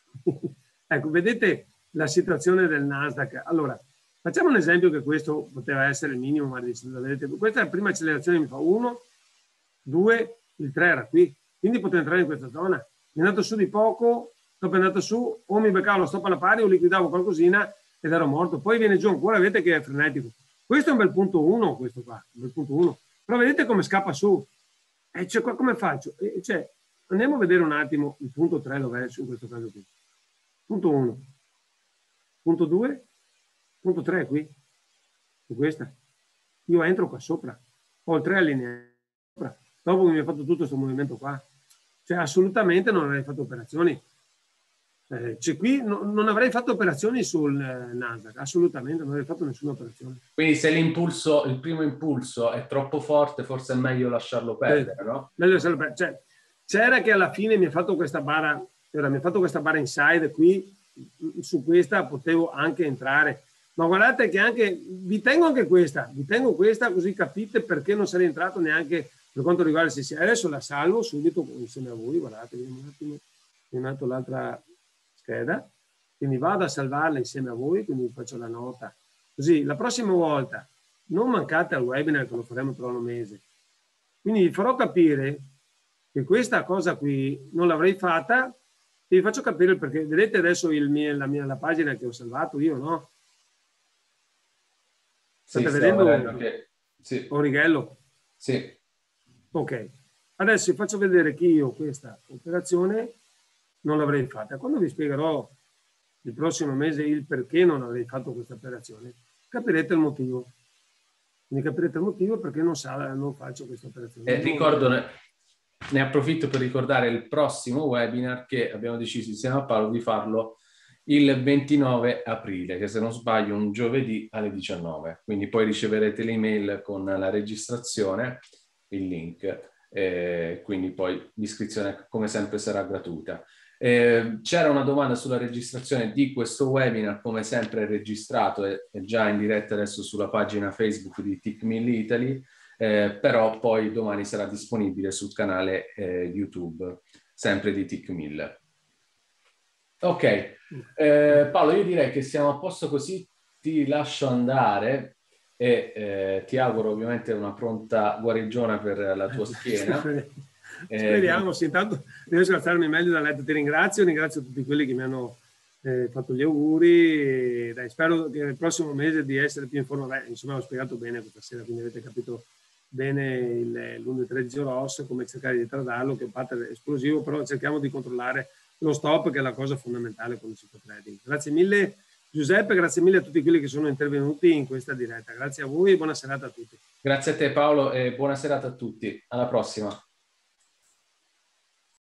ecco, vedete la situazione del Nasdaq. Allora, facciamo un esempio che questo poteva essere il minimo, ma vedete, questa è la prima accelerazione, mi fa uno, due, il tre era qui. Quindi potete entrare in questa zona. È andato su di poco, dopo è andato su, o mi beccavo lo stop alla pari o liquidavo qualcosina ed ero morto. Poi viene giù ancora, vedete che è frenetico. Questo è un bel punto uno, questo qua, un bel punto uno. Però vedete come scappa su. E cioè, qua come faccio? E cioè, andiamo a vedere un attimo il punto tre dov'è su questo caso qui. Punto uno, punto due, punto tre qui, su questa. Io entro qua sopra, ho il tre allineato sopra, dopo che mi ha fatto tutto questo movimento qua. Cioè assolutamente non avrei fatto operazioni. Eh, cioè qui no, non avrei fatto operazioni sul eh, Nasdaq, assolutamente non avrei fatto nessuna operazione. Quindi se l'impulso, il primo impulso è troppo forte, forse è meglio lasciarlo perdere, eh, no? Meglio lasciarlo perdere. Cioè, c'era che alla fine mi ha fatto questa barra, allora, mi ha fatto questa barra inside qui, su questa potevo anche entrare, ma guardate che anche, vi tengo anche questa, vi tengo questa così capite perché non sarei entrato neanche per quanto riguarda il C C. Adesso la salvo subito insieme a voi, guardate, vediamo un attimo, mi metto l'altra scheda, quindi vado a salvarla insieme a voi, quindi faccio la nota, così la prossima volta non mancate al webinar che lo faremo tra un mese, quindi vi farò capire che questa cosa qui non l'avrei fatta e vi faccio capire il perché. Vedete adesso il mio, la, mia, la pagina che ho salvato io, no? State sì, vedendo che... sì. Orighello? Sì. Ok, adesso vi faccio vedere che io questa operazione non l'avrei fatta. Quando vi spiegherò il prossimo mese il perché non avrei fatto questa operazione, capirete il motivo. Quindi capirete il motivo perché non, sa, non faccio questa operazione. Eh, ricordo, ne, ne approfitto per ricordare il prossimo webinar che abbiamo deciso insieme a Paolo di farlo il ventinove aprile, che se non sbaglio è un giovedì alle diciannove. Quindi poi riceverete l'email con la registrazione, il link, eh, quindi poi l'iscrizione come sempre sarà gratuita. Eh, c'era una domanda sulla registrazione di questo webinar, come sempre è registrato, è, è già in diretta adesso sulla pagina Facebook di TICMIL Italy, eh, però poi domani sarà disponibile sul canale eh, YouTube, sempre di TICMIL. Ok, eh, Paolo, io direi che siamo a posto così, ti lascio andare e eh, ti auguro ovviamente una pronta guarigione per la tua schiena. Speriamo, sì, intanto riesco a alzarmi meglio dal letto. Ti ringrazio, ringrazio tutti quelli che mi hanno eh, fatto gli auguri. Dai, spero che nel prossimo mese di essere più in forma. Beh, insomma, ho spiegato bene questa sera, quindi avete capito bene l'uno e tre zero rosso, come cercare di tradarlo, che è un pattern esplosivo, però cerchiamo di controllare lo stop, che è la cosa fondamentale quando si fa trading. Grazie mille Giuseppe, grazie mille a tutti quelli che sono intervenuti in questa diretta. Grazie a voi e buona serata a tutti. Grazie a te Paolo e buona serata a tutti. Alla prossima.